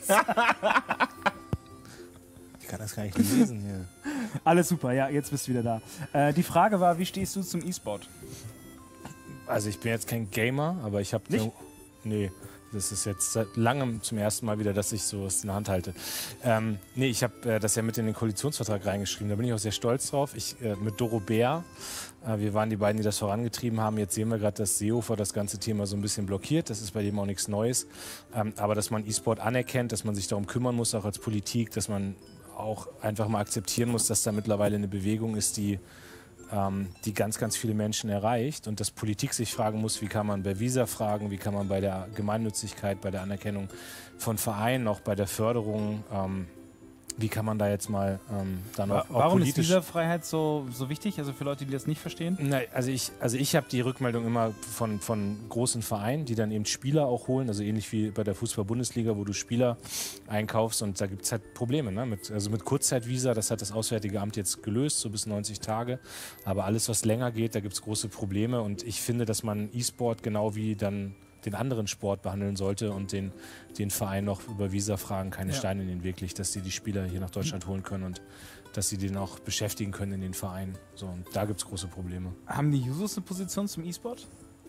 Ich kann das gar nicht lesen hier. Alles super, ja, jetzt bist du wieder da. Äh, die Frage war, wie stehst du zum E-Sport? Also ich bin jetzt kein Gamer, aber ich habe... Nicht? Nee, das ist jetzt seit langem zum ersten Mal wieder, dass ich sowas in der Hand halte. Ähm, nee, ich habe äh, das ja mit in den Koalitionsvertrag reingeschrieben. Da bin ich auch sehr stolz drauf. Ich, äh, mit Doro Bär, äh, wir waren die beiden, die das vorangetrieben haben. Jetzt sehen wir gerade, dass Seehofer das ganze Thema so ein bisschen blockiert. Das ist bei dem auch nichts Neues. Ähm, aber dass man E-Sport anerkennt, dass man sich darum kümmern muss, auch als Politik, dass man auch einfach mal akzeptieren muss, dass da mittlerweile eine Bewegung ist, die ähm, die ganz, ganz viele Menschen erreicht und dass Politik sich fragen muss, wie kann man bei Visa fragen, wie kann man bei der Gemeinnützigkeit, bei der Anerkennung von Vereinen, auch bei der Förderung, ähm, wie kann man da jetzt mal ähm, dann auch, auch Warum ist politisch... diese Freiheit so, so wichtig? Also für Leute, die das nicht verstehen? Nein, also ich, also ich habe die Rückmeldung immer von, von großen Vereinen, die dann eben Spieler auch holen, also ähnlich wie bei der Fußball-Bundesliga, wo du Spieler einkaufst und da gibt es halt Probleme. Ne? Mit, also mit Kurzzeitvisa, das hat das Auswärtige Amt jetzt gelöst, so bis neunzig Tage, aber alles, was länger geht, da gibt es große Probleme und ich finde, dass man E-Sport genau wie dann den anderen Sport behandeln sollte und den, den Verein noch über Visa-Fragen keine Ja. Steine in den Weg legt, dass die die Spieler hier nach Deutschland holen können und dass sie den auch beschäftigen können in den Vereinen. So, und da gibt es große Probleme. Haben die Jusos eine Position zum E-Sport?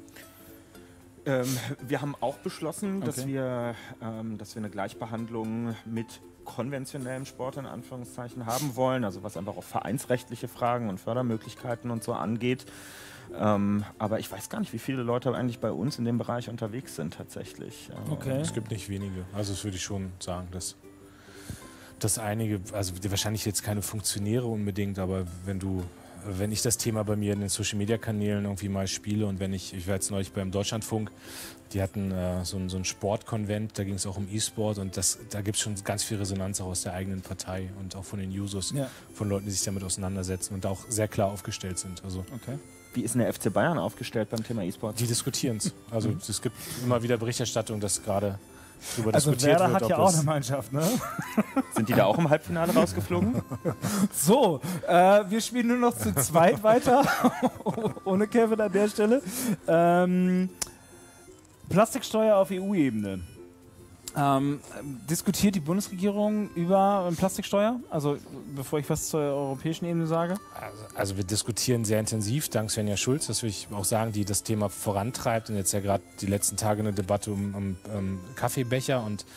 Ähm, wir haben auch beschlossen, dass, Okay. wir, ähm, dass wir eine Gleichbehandlung mit konventionellem Sport in Anführungszeichen haben wollen, also was einfach auch vereinsrechtliche Fragen und Fördermöglichkeiten und so angeht. Ähm, aber ich weiß gar nicht, wie viele Leute eigentlich bei uns in dem Bereich unterwegs sind tatsächlich. Äh, Okay. Es gibt nicht wenige. Also das würde ich schon sagen, dass, dass einige, also wahrscheinlich jetzt keine Funktionäre unbedingt, aber wenn du, wenn ich das Thema bei mir in den Social Media Kanälen irgendwie mal spiele und wenn ich, ich war jetzt neulich beim Deutschlandfunk, die hatten äh, so, ein, so ein Sportkonvent, da ging es auch um E-Sport und das, da gibt es schon ganz viel Resonanz auch aus der eigenen Partei und auch von den Users, Ja. von Leuten, die sich damit auseinandersetzen und da auch sehr klar aufgestellt sind. Also Okay. Wie ist denn der F C Bayern aufgestellt beim Thema E-Sport? die diskutieren es. Also es gibt immer wieder Berichterstattung, dass gerade darüber Also diskutiert Werder wird, hat ja ob auch es- eine Mannschaft, ne? Sind die da auch im Halbfinale rausgeflogen? So, äh, wir spielen nur noch zu zweit weiter, ohne Kevin an der Stelle. Ähm, Plastiksteuer auf E U-Ebene. Ähm, diskutiert die Bundesregierung über eine Plastiksteuer? Also, bevor ich was zur europäischen Ebene sage? Also, also wir diskutieren sehr intensiv, dank Svenja Schulz, das will ich auch sagen, die das Thema vorantreibt und jetzt ja gerade die letzten Tage eine Debatte um, um, um Kaffeebecher und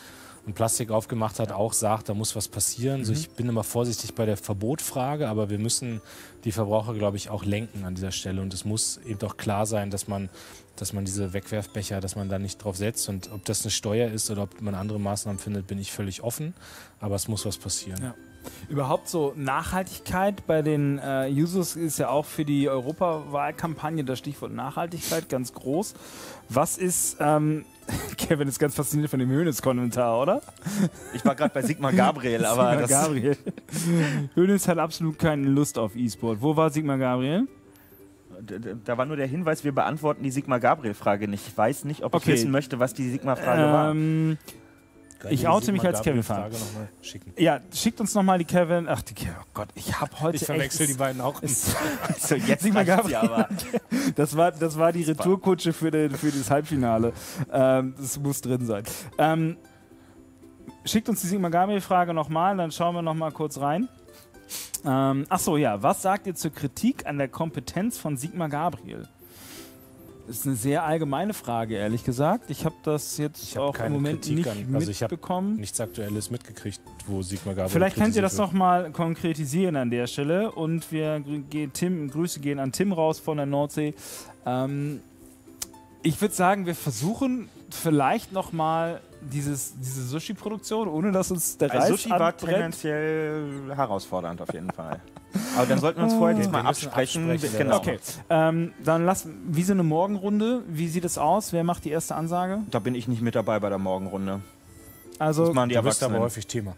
und Plastik aufgemacht hat, auch sagt, da muss was passieren. Mhm. So, ich bin immer vorsichtig bei der Verbotfrage, aber wir müssen die Verbraucher, glaube ich, auch lenken an dieser Stelle. Und es muss eben doch klar sein, dass man, dass man diese Wegwerfbecher, dass man da nicht drauf setzt. Und ob das eine Steuer ist oder ob man andere Maßnahmen findet, bin ich völlig offen. Aber es muss was passieren. Ja. Überhaupt so Nachhaltigkeit bei den äh, Users ist ja auch für die Europawahlkampagne das Stichwort Nachhaltigkeit ganz groß. Was ist, ähm, Kevin ist ganz fasziniert von dem Hoeneß-Kommentar, oder? Ich war gerade bei Sigmar Gabriel, aber Sigmar das Gabriel. Hoeneß hat absolut keine Lust auf E-Sport. Wo war Sigmar Gabriel? Da war nur der Hinweis, wir beantworten die Sigmar Gabriel-Frage nicht. Ich weiß nicht, ob Okay. ich wissen möchte, was die Sigmar-Frage war. Ähm, Ich oute mich als Kevin Fan. Ja, schickt uns nochmal die Kevin. Ach, die Kevin. Oh Gott, ich habe heute. Ich verwechsel echt, die beiden auch. Ist, So, jetzt Sigmar reicht's ja, aber. das, war, das war die Retourkutsche für, den, für das Halbfinale. Ähm, das muss drin sein. Ähm, schickt uns die Sigmar Gabriel-Frage nochmal, dann schauen wir nochmal kurz rein. Ähm, Achso, ja. Was sagt ihr zur Kritik an der Kompetenz von Sigmar Gabriel? Das ist eine sehr allgemeine Frage, ehrlich gesagt. Ich habe das jetzt Ich hab auch im keine Moment Kritik nicht an- also ich hab mitbekommen. Nichts Aktuelles mitgekriegt, wo Sigmar Gabriel Vielleicht könnt ihr das kritisiert noch mal konkretisieren an der Stelle. Und wir grü- gehen Tim, Grüße gehen an Tim raus von der Nordsee. Ähm, ich würde sagen, wir versuchen vielleicht noch mal dieses, diese Sushi-Produktion, ohne dass uns der Reis Also Sushi war anbrennt. tendenziell herausfordernd auf jeden Fall. Aber dann sollten wir uns vorher diesmal wir müssen absprechen. absprechen, wer Genau. das Okay, ähm, dann lass, wie so eine Morgenrunde, wie sieht es aus? Wer macht die erste Ansage? Da bin ich nicht mit dabei bei der Morgenrunde. Also, Das machen die Du bist aber Erwachsenen. häufig Thema.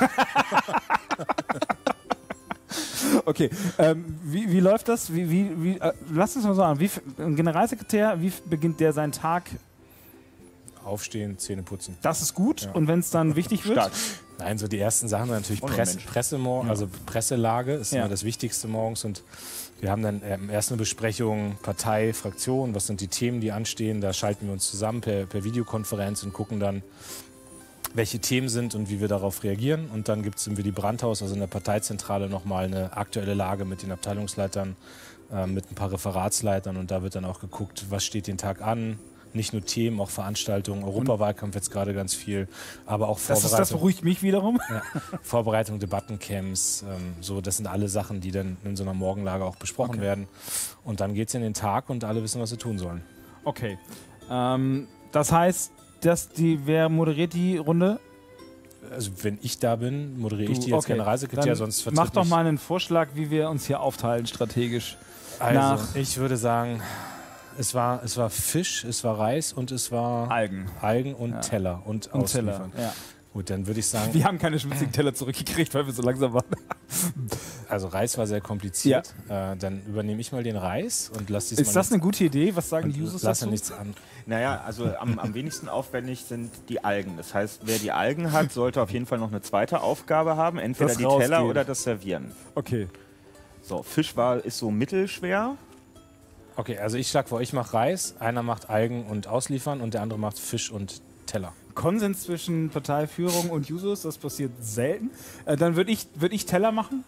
okay, ähm, wie, wie läuft das? Wie, wie, wie, äh, lass uns mal sagen, wie, f- ein Generalsekretär, wie f- beginnt der seinen Tag? Aufstehen, Zähne putzen. Das ist gut. Ja. Und wenn es dann wichtig wird? Stark. Nein, so die ersten Sachen sind natürlich Und ein Presse, Mensch. Presse mor- also Presselage ist Ja. immer das Wichtigste morgens und wir haben dann ähm, erst eine Besprechung Partei, Fraktion, was sind die Themen, die anstehen, da schalten wir uns zusammen per, per Videokonferenz und gucken dann, welche Themen sind und wie wir darauf reagieren und dann gibt es im Willy Brandt-Haus, also in der Parteizentrale nochmal eine aktuelle Lage mit den Abteilungsleitern, äh, mit ein paar Referatsleitern und da wird dann auch geguckt, was steht den Tag an. Nicht nur Themen, auch Veranstaltungen, Europawahlkampf jetzt gerade ganz viel, aber auch Das, ist, das Vorbereitung, beruhigt mich wiederum. ja, Vorbereitung, Debattencamps, ähm, so, das sind alle Sachen, die dann in so einer Morgenlage auch besprochen Okay. werden. Und dann geht es in den Tag und alle wissen, was sie tun sollen. Okay. Ähm, das heißt, dass die, wer moderiert die Runde? Also wenn ich da bin, moderiere ich Du, die als okay. Generalsekretär, Dann sonst vertritt mach doch mich- mal einen Vorschlag, wie wir uns hier aufteilen strategisch. Also, nach- ich würde sagen, es war, es war Fisch, es war Reis und es war Algen. Algen und Ja. Teller und, Und Teller. ausliefern. Ja. Gut, dann würde ich sagen, Wir haben keine schmutzigen Teller zurückgekriegt, weil wir so langsam waren. also Reis war sehr kompliziert. Äh, dann übernehme ich mal den Reis und lass diesmal Ist das nichts- eine gute Idee? Was sagen die und Users lasse dazu? nichts an. Naja, also am, am wenigsten aufwendig sind die Algen. Das heißt, wer die Algen hat, sollte auf jeden Fall noch eine zweite Aufgabe haben. Entweder Das die rausgehen. Teller oder das Servieren. Okay. So, Fisch war, ist so mittelschwer. Okay, also ich schlage vor, ich mache Reis, einer macht Algen und Ausliefern und der andere macht Fisch und Teller. Konsens zwischen Parteiführung und Users, das passiert selten. Äh, dann würde ich, würd ich Teller machen.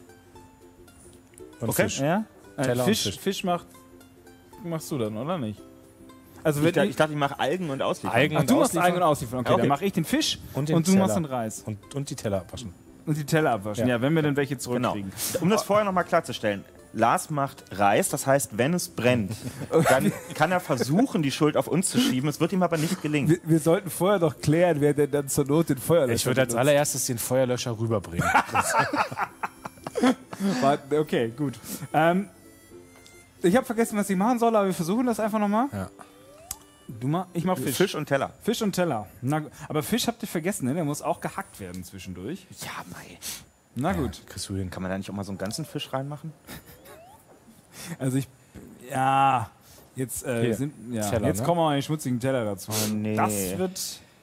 Und Okay. Fisch. Ja? Äh, Teller und Fisch, Fisch. Fisch macht, machst du dann, oder nicht? Also Ich, wird da, ich dachte, ich mache Algen und Ausliefern. Algen Ach, und du machst Ausliefern. Algen und Ausliefern. Okay, Okay. dann mache ich den Fisch Und den und du machst Teller. den Reis. Und, und die Teller abwaschen. Und die Teller abwaschen. Ja, Ja. wenn wir denn welche Genau. zurückkriegen. Um das vorher nochmal klarzustellen. Lars macht Reis, das heißt, wenn es brennt, dann kann er versuchen, die Schuld auf uns zu schieben. Es wird ihm aber nicht gelingen. Wir, wir sollten vorher noch klären, wer denn dann zur Not den Feuerlöscher Ich würde als benutzt. allererstes den Feuerlöscher rüberbringen. Warte, okay, gut. Ähm, ich habe vergessen, was ich machen soll, aber wir versuchen das einfach nochmal. Ja. Du mach, ich mach Fisch. Fisch und Teller. Fisch und Teller. Na, gu- aber Fisch habt ihr vergessen, ne? Der muss auch gehackt werden zwischendurch. Ja, mei. Na gut. Kriegst du hin. Kann man da nicht auch mal so einen ganzen Fisch reinmachen? Also ich. Ja. Jetzt, äh, Hier, sind, ja, Teller, jetzt ne? kommen wir an den schmutzigen Teller dazu. Oh, nee. Das wird.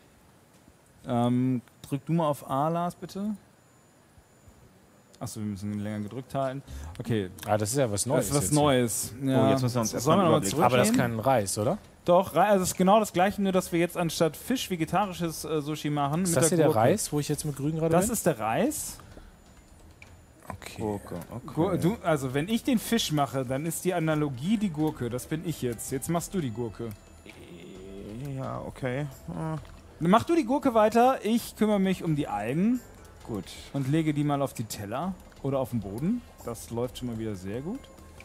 Ähm, drück du mal auf A, Lars, bitte. Achso, wir müssen ihn länger gedrückt halten. Okay, Ah, das ist ja was Neues. das ist was jetzt Neues. Ja. Oh, jetzt müssen wir uns Sollen erstmal wir nochmal einen Überblick- zurückgehen? Aber das ist kein Reis, oder? Doch, Re- also es ist genau das gleiche, nur dass wir jetzt anstatt Fisch vegetarisches äh, Sushi machen. Ist mit das hier der Gurke. Reis, wo ich jetzt mit Grün gerade Das bin? ist der Reis. Okay. Gurke, Gu- okay. Du, also wenn ich den Fisch mache, dann ist die Analogie die Gurke. Das bin ich jetzt. Jetzt machst du die Gurke. Ja, okay. Hm. Mach du die Gurke weiter, ich kümmere mich um die Algen. Gut. Und lege die mal auf die Teller oder auf den Boden. Das läuft schon mal wieder sehr gut.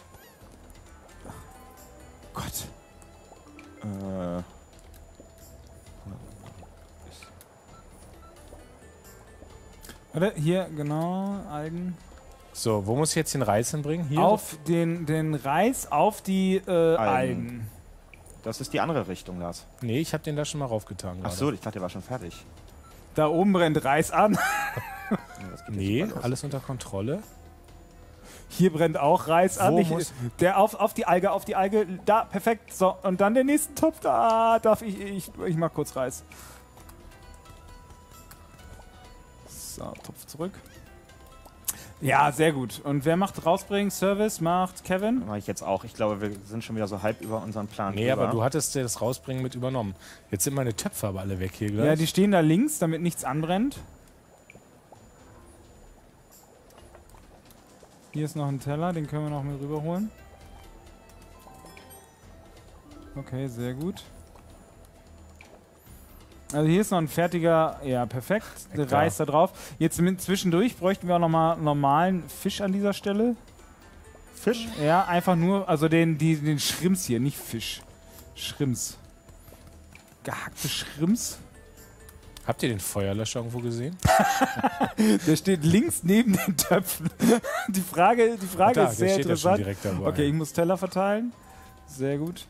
Gott. Äh. Warte, hier, genau, Algen. So, wo muss ich jetzt den Reis hinbringen? Hier? Auf den, den Reis, auf die äh, Algen. Algen. Das ist die andere Richtung, Lars. Nee, ich habe den da schon mal raufgetan. Ach so, ich dachte, der war schon fertig. Da oben brennt Reis an. Ja, das geht Nee, jetzt super los. alles unter Kontrolle. Hier brennt auch Reis an. Wo Ich, muss- der auf, auf die Alge, auf die Alge. Da, perfekt. So, und dann den nächsten Topf. Da darf ich, ich, ich mach kurz Reis. So, Topf zurück. Ja, sehr gut. Und wer macht rausbringen? Service macht Kevin. Mache ich jetzt auch. Ich glaube, wir sind schon wieder so halb über unseren Plan. Nee, drüber. aber du hattest das Rausbringen mit übernommen. Jetzt sind meine Töpfe aber alle weg hier gleich. Ja, die stehen da links, damit nichts anbrennt. Hier ist noch ein Teller, den können wir noch mit rüberholen. Okay, sehr gut. Also hier ist noch ein fertiger, ja perfekt, der Klar. Reis da drauf. Jetzt mit, zwischendurch bräuchten wir auch nochmal normalen Fisch an dieser Stelle. Fisch? Ja, einfach nur, also den, die, den Schrimps hier, nicht Fisch. Schrimps. Gehackte Schrimps. Habt ihr den Feuerlöscher irgendwo gesehen? Der steht links neben den Töpfen. Die Frage, die Frage Da, ist der sehr steht ja schon interessant. direkt dabei. Okay, ich muss Teller verteilen. Sehr gut.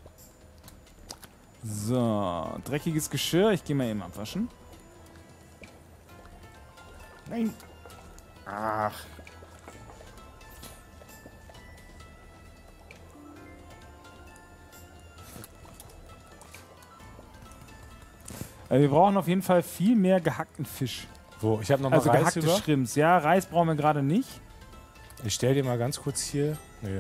So, dreckiges Geschirr. Ich gehe mal eben abwaschen. Nein. Ach. Also wir brauchen auf jeden Fall viel mehr gehackten Fisch. Wo? Ich habe noch mal Also Reis gehackte über. Schrimps. Ja, Reis brauchen wir gerade nicht. Ich stell dir mal ganz kurz hier. Nee.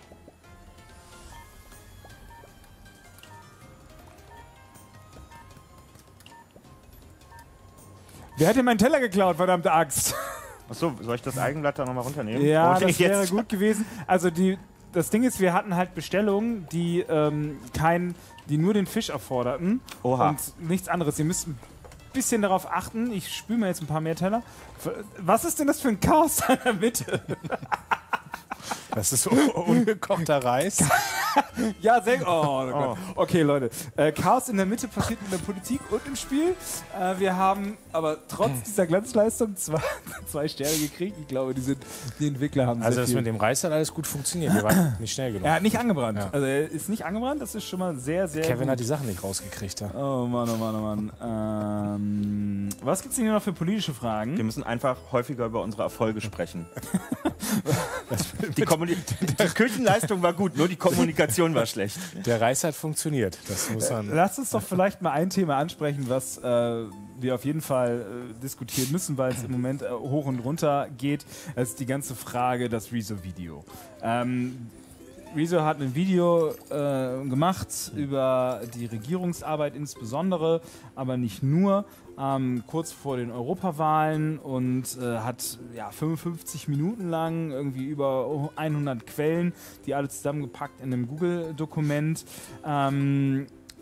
Wer hat denn meinen Teller geklaut, verdammte Axt? Achso, soll ich das Eigenblatt da nochmal runternehmen? Ja, Wollte das ich wäre jetzt- gut gewesen. Also die, das Ding ist, wir hatten halt Bestellungen, die ähm, kein, die nur den Fisch erforderten Oha. und nichts anderes. Ihr müsst ein bisschen darauf achten. Ich spüle mir jetzt ein paar mehr Teller. Was ist denn das für ein Chaos da in der Mitte? Das ist un ungekochter Reis. Ja, sehr gut. Oh, oh Gott. Okay, Leute. Äh, Chaos in der Mitte passiert in der Politik und im Spiel. Äh, wir haben aber trotz dieser Glanzleistung zwei, zwei Sterne gekriegt. Ich glaube, die, sind, die Entwickler haben Also sehr das viel. mit dem Reis hat alles gut funktioniert. Wir waren nicht schnell genug. Er hat nicht angebrannt. Ja. Also er ist nicht angebrannt. Das ist schon mal sehr, sehr Kevin gut. hat die Sachen nicht rausgekriegt. Ja. Oh Mann, oh Mann, oh Mann. Ähm, was gibt's denn hier noch für politische Fragen? Wir müssen einfach häufiger über unsere Erfolge sprechen. die, Kommuni die Küchenleistung war gut, nur die Kommunikation war schlecht. Der Reis hat funktioniert. Das muss man. Lass uns doch vielleicht mal ein Thema ansprechen, was äh, wir auf jeden Fall äh, diskutieren müssen, weil es im Moment äh, hoch und runter geht. Das ist die ganze Frage, das Rezo-Video. Ähm, Rezo hat ein Video äh, gemacht über die Regierungsarbeit insbesondere, aber nicht nur, ähm, kurz vor den Europawahlen und äh, hat ja, fünfundfünfzig Minuten lang irgendwie über hundert Quellen, die alle zusammengepackt in einem Google-Dokument. Ähm,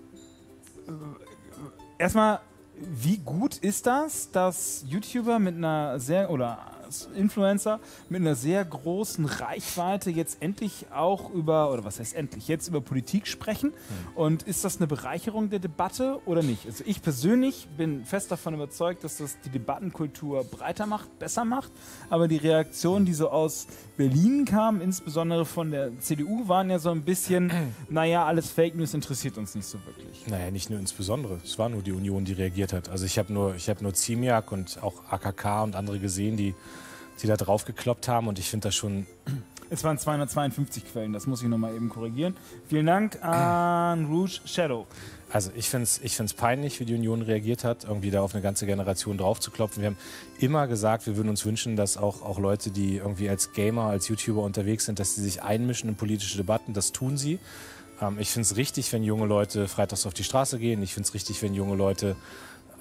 erstmal, wie gut ist das, dass YouTuber mit einer sehr, oder Influencer mit einer sehr großen Reichweite jetzt endlich auch über, oder was heißt endlich, jetzt über Politik sprechen? Mhm. Und ist das eine Bereicherung der Debatte oder nicht? Also ich persönlich bin fest davon überzeugt, dass das die Debattenkultur breiter macht, besser macht, aber die Reaktionen, die so aus Berlin kamen, insbesondere von der C D U, waren ja so ein bisschen, naja, alles Fake News interessiert uns nicht so wirklich. Naja, nicht nur insbesondere. Es war nur die Union, die reagiert hat. Also ich habe nur, ich hab nur Ziemiak und auch A K K und andere gesehen, die, die da drauf gekloppt haben. Und ich finde das schon... Es waren zweihundertzweiundfünfzig Quellen, das muss ich nochmal eben korrigieren. Vielen Dank an Rouge Shadow. Also ich finde es ich find's peinlich, wie die Union reagiert hat, irgendwie da auf eine ganze Generation drauf zu klopfen. Wir haben immer gesagt, wir würden uns wünschen, dass auch, auch Leute, die irgendwie als Gamer, als YouTuber unterwegs sind, dass sie sich einmischen in politische Debatten. Das tun sie. Ähm, ich finde es richtig, wenn junge Leute freitags auf die Straße gehen. Ich finde es richtig, wenn junge Leute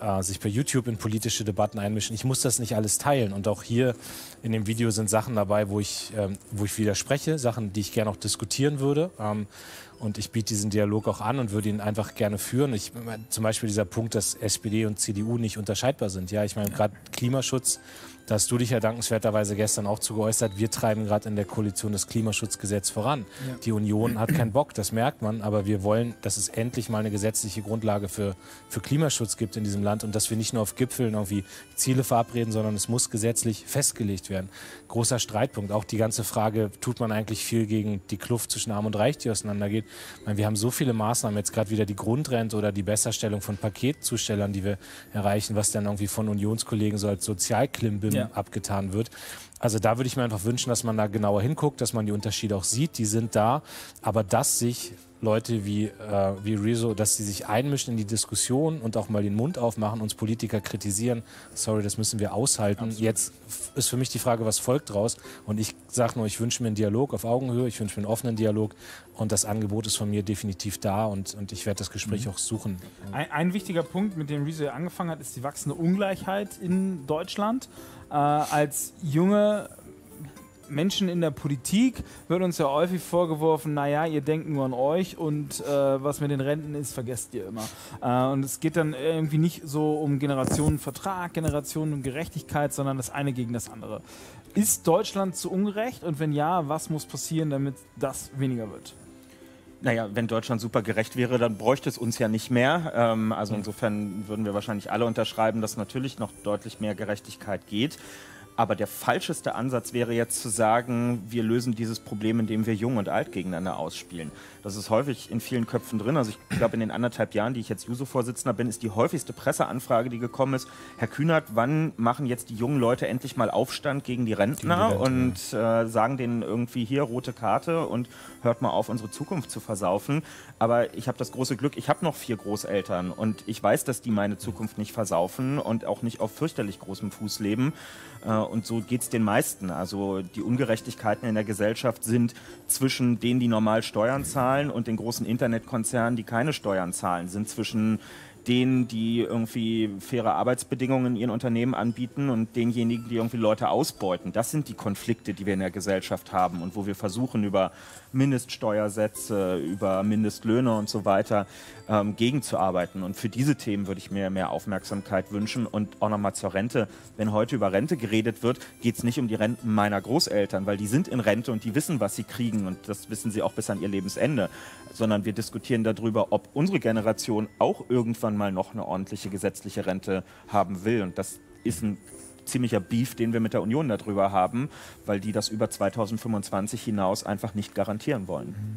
äh, sich bei YouTube in politische Debatten einmischen. Ich muss das nicht alles teilen. Und auch hier in dem Video sind Sachen dabei, wo ich, ähm, wo ich widerspreche, Sachen, die ich gerne auch diskutieren würde. Ähm, und ich biete diesen Dialog auch an und würde ihn einfach gerne führen. Ich, zum Beispiel dieser Punkt, dass S P D und C D U nicht unterscheidbar sind. Ja, ich meine, gerade Klimaschutz, da hast du dich ja dankenswerterweise gestern auch zu geäußert. Wir treiben gerade in der Koalition das Klimaschutzgesetz voran. Ja. Die Union hat keinen Bock, das merkt man. Aber wir wollen, dass es endlich mal eine gesetzliche Grundlage für, für Klimaschutz gibt in diesem Land und dass wir nicht nur auf Gipfeln irgendwie Ziele verabreden, sondern es muss gesetzlich festgelegt werden. Großer Streitpunkt. Auch die ganze Frage, tut man eigentlich viel gegen die Kluft zwischen Arm und Reich, die auseinandergeht. Ich meine, wir haben so viele Maßnahmen, jetzt gerade wieder die Grundrente oder die Besserstellung von Paketzustellern, die wir erreichen, was dann irgendwie von Unionskollegen so als Sozialklimbim ja. abgetan wird. Also da würde ich mir einfach wünschen, dass man da genauer hinguckt, dass man die Unterschiede auch sieht, die sind da, aber dass sich Leute wie, äh, wie Rezo, dass sie sich einmischen in die Diskussion und auch mal den Mund aufmachen, uns Politiker kritisieren, sorry, das müssen wir aushalten. Absolut. Jetzt ist für mich die Frage, was folgt draus? Und ich sage nur, ich wünsche mir einen Dialog auf Augenhöhe, ich wünsche mir einen offenen Dialog und das Angebot ist von mir definitiv da und, und ich werde das Gespräch mhm. auch suchen. Ein, ein wichtiger Punkt, mit dem Rezo angefangen hat, ist die wachsende Ungleichheit in Deutschland. Äh, als junge Menschen in der Politik wird uns ja häufig vorgeworfen, naja, ihr denkt nur an euch und äh, was mit den Renten ist, vergesst ihr immer. Äh, und es geht dann irgendwie nicht so um Generationenvertrag, Generationengerechtigkeit, sondern das eine gegen das andere. Ist Deutschland zu ungerecht und wenn ja, was muss passieren, damit das weniger wird? Naja, wenn Deutschland super gerecht wäre, dann bräuchte es uns ja nicht mehr. Ähm, also insofern würden wir wahrscheinlich alle unterschreiben, dass natürlich noch deutlich mehr Gerechtigkeit geht. Aber der falscheste Ansatz wäre jetzt zu sagen, wir lösen dieses Problem, indem wir Jung und Alt gegeneinander ausspielen. Das ist häufig in vielen Köpfen drin. Also ich glaube, in den anderthalb Jahren, die ich jetzt Juso-Vorsitzender bin, ist die häufigste Presseanfrage, die gekommen ist, Herr Kühnert, wann machen jetzt die jungen Leute endlich mal Aufstand gegen die Rentner gegen die Rente, und äh, sagen denen irgendwie hier rote Karte und hört mal auf, unsere Zukunft zu versaufen. Aber ich habe das große Glück, ich habe noch vier Großeltern und ich weiß, dass die meine Zukunft nicht versaufen und auch nicht auf fürchterlich großem Fuß leben. Und so geht es den meisten. Also die Ungerechtigkeiten in der Gesellschaft sind zwischen denen, die normal Steuern zahlen und den großen Internetkonzernen, die keine Steuern zahlen, sind zwischen denen, die irgendwie faire Arbeitsbedingungen in ihren Unternehmen anbieten und denjenigen, die irgendwie Leute ausbeuten. Das sind die Konflikte, die wir in der Gesellschaft haben und wo wir versuchen, über Mindeststeuersätze, über Mindestlöhne und so weiter ähm, gegenzuarbeiten. Und für diese Themen würde ich mir mehr Aufmerksamkeit wünschen. Und auch nochmal zur Rente. Wenn heute über Rente geredet wird, geht es nicht um die Renten meiner Großeltern, weil die sind in Rente und die wissen, was sie kriegen und das wissen sie auch bis an ihr Lebensende. Sondern wir diskutieren darüber, ob unsere Generation auch irgendwann mal noch eine ordentliche gesetzliche Rente haben will. Und das ist ein ziemlicher Beef, den wir mit der Union darüber haben, weil die das über zweitausendfünfundzwanzig hinaus einfach nicht garantieren wollen.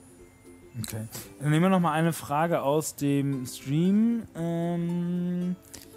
Okay. Dann nehmen wir noch mal eine Frage aus dem Stream. Ähm,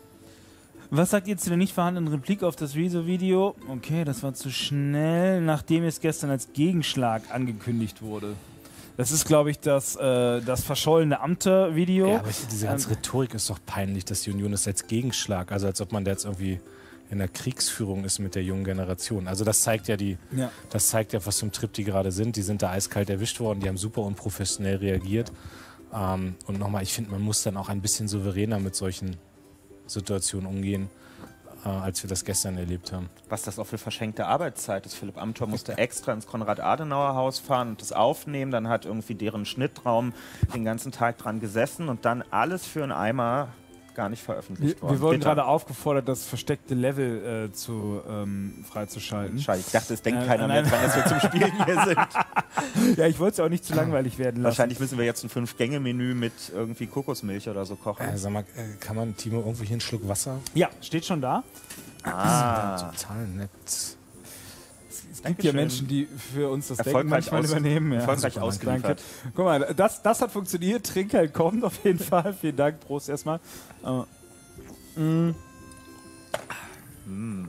was sagt ihr zu der nicht vorhandenen Replik auf das Rezo-Video? Okay, das war zu schnell, nachdem es gestern als Gegenschlag angekündigt wurde. Das ist, glaube ich, das, äh, das verschollene Amte-Video. Ja, aber ich, diese ganze ähm, Rhetorik ist doch peinlich, dass die Union das als Gegenschlag, also als ob man da jetzt irgendwie in der Kriegsführung ist mit der jungen Generation. Also das zeigt ja die, ja. das zeigt ja, was für ein Trip die gerade sind. Die sind da eiskalt erwischt worden, die haben super unprofessionell reagiert. Ähm, und nochmal, ich finde, man muss dann auch ein bisschen souveräner mit solchen Situationen umgehen, äh, als wir das gestern erlebt haben. Was das auch für verschenkte Arbeitszeit ist. Philipp Amthor musste extra ins Konrad-Adenauer-Haus fahren und das aufnehmen. Dann hat irgendwie deren Schnittraum den ganzen Tag dran gesessen und dann alles für einen Eimer gar nicht veröffentlicht worden. Wir wurden gerade aufgefordert, das versteckte Level äh, zu, ähm, freizuschalten. Schade, ich dachte, es denkt äh, keiner mehr dran, dass wir zum Spielen hier sind. Ja, ich wollte es ja auch nicht zu langweilig werden lassen. Wahrscheinlich müssen wir jetzt ein Fünf-Gänge-Menü mit irgendwie Kokosmilch oder so kochen. Äh, sag mal, äh, kann man, Timo, irgendwo hier einen Schluck Wasser? Ja, steht schon da. Ah. Ja, total nett. Es gibt ja Menschen, die für uns das Denken manchmal aus, übernehmen. Ja, erfolgreich ausgeliefert. Danke. Guck mal, das, das hat funktioniert. Trinkgeld kommt auf jeden Fall. Vielen Dank. Prost erstmal. Uh, mm. Mm.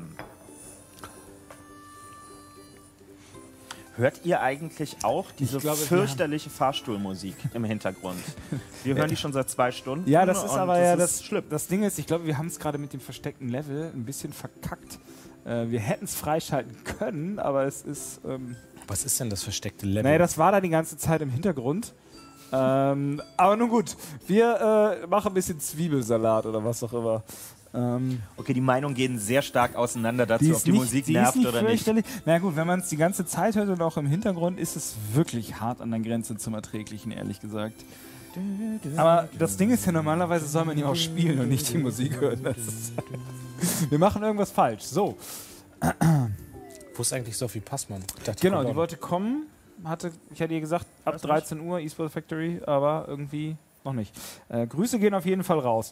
Hört ihr eigentlich auch diese glaube, fürchterliche Fahrstuhlmusik im Hintergrund? Wir hören die schon seit zwei Stunden. Ja, das ist aber das ja ist das, schlimm. Das Ding ist, ich glaube, wir haben es gerade mit dem versteckten Level ein bisschen verkackt. Wir hätten es freischalten können, aber es ist... Ähm Was ist denn das versteckte Level? Naja, das war da die ganze Zeit im Hintergrund. ähm, aber nun gut, wir äh, machen ein bisschen Zwiebelsalat oder was auch immer. Ähm, Okay, die Meinungen gehen sehr stark auseinander dazu, die ob ist die nicht, Musik die nervt ist nicht oder nicht. fürchterlich. Na gut, wenn man es die ganze Zeit hört und auch im Hintergrund, ist es wirklich hart an der Grenze zum Erträglichen, ehrlich gesagt. Aber das Ding ist ja, normalerweise soll man ja auch spielen und nicht die Musik hören. Das ist wir machen irgendwas falsch. So, Wo ist eigentlich Sophie Passmann? Ich dachte, genau, kommt die auch wollte kommen. Hatte, ich hatte ihr gesagt, ab dreizehn Uhr eSport Factory, aber irgendwie noch nicht. Äh, Grüße gehen auf jeden Fall raus.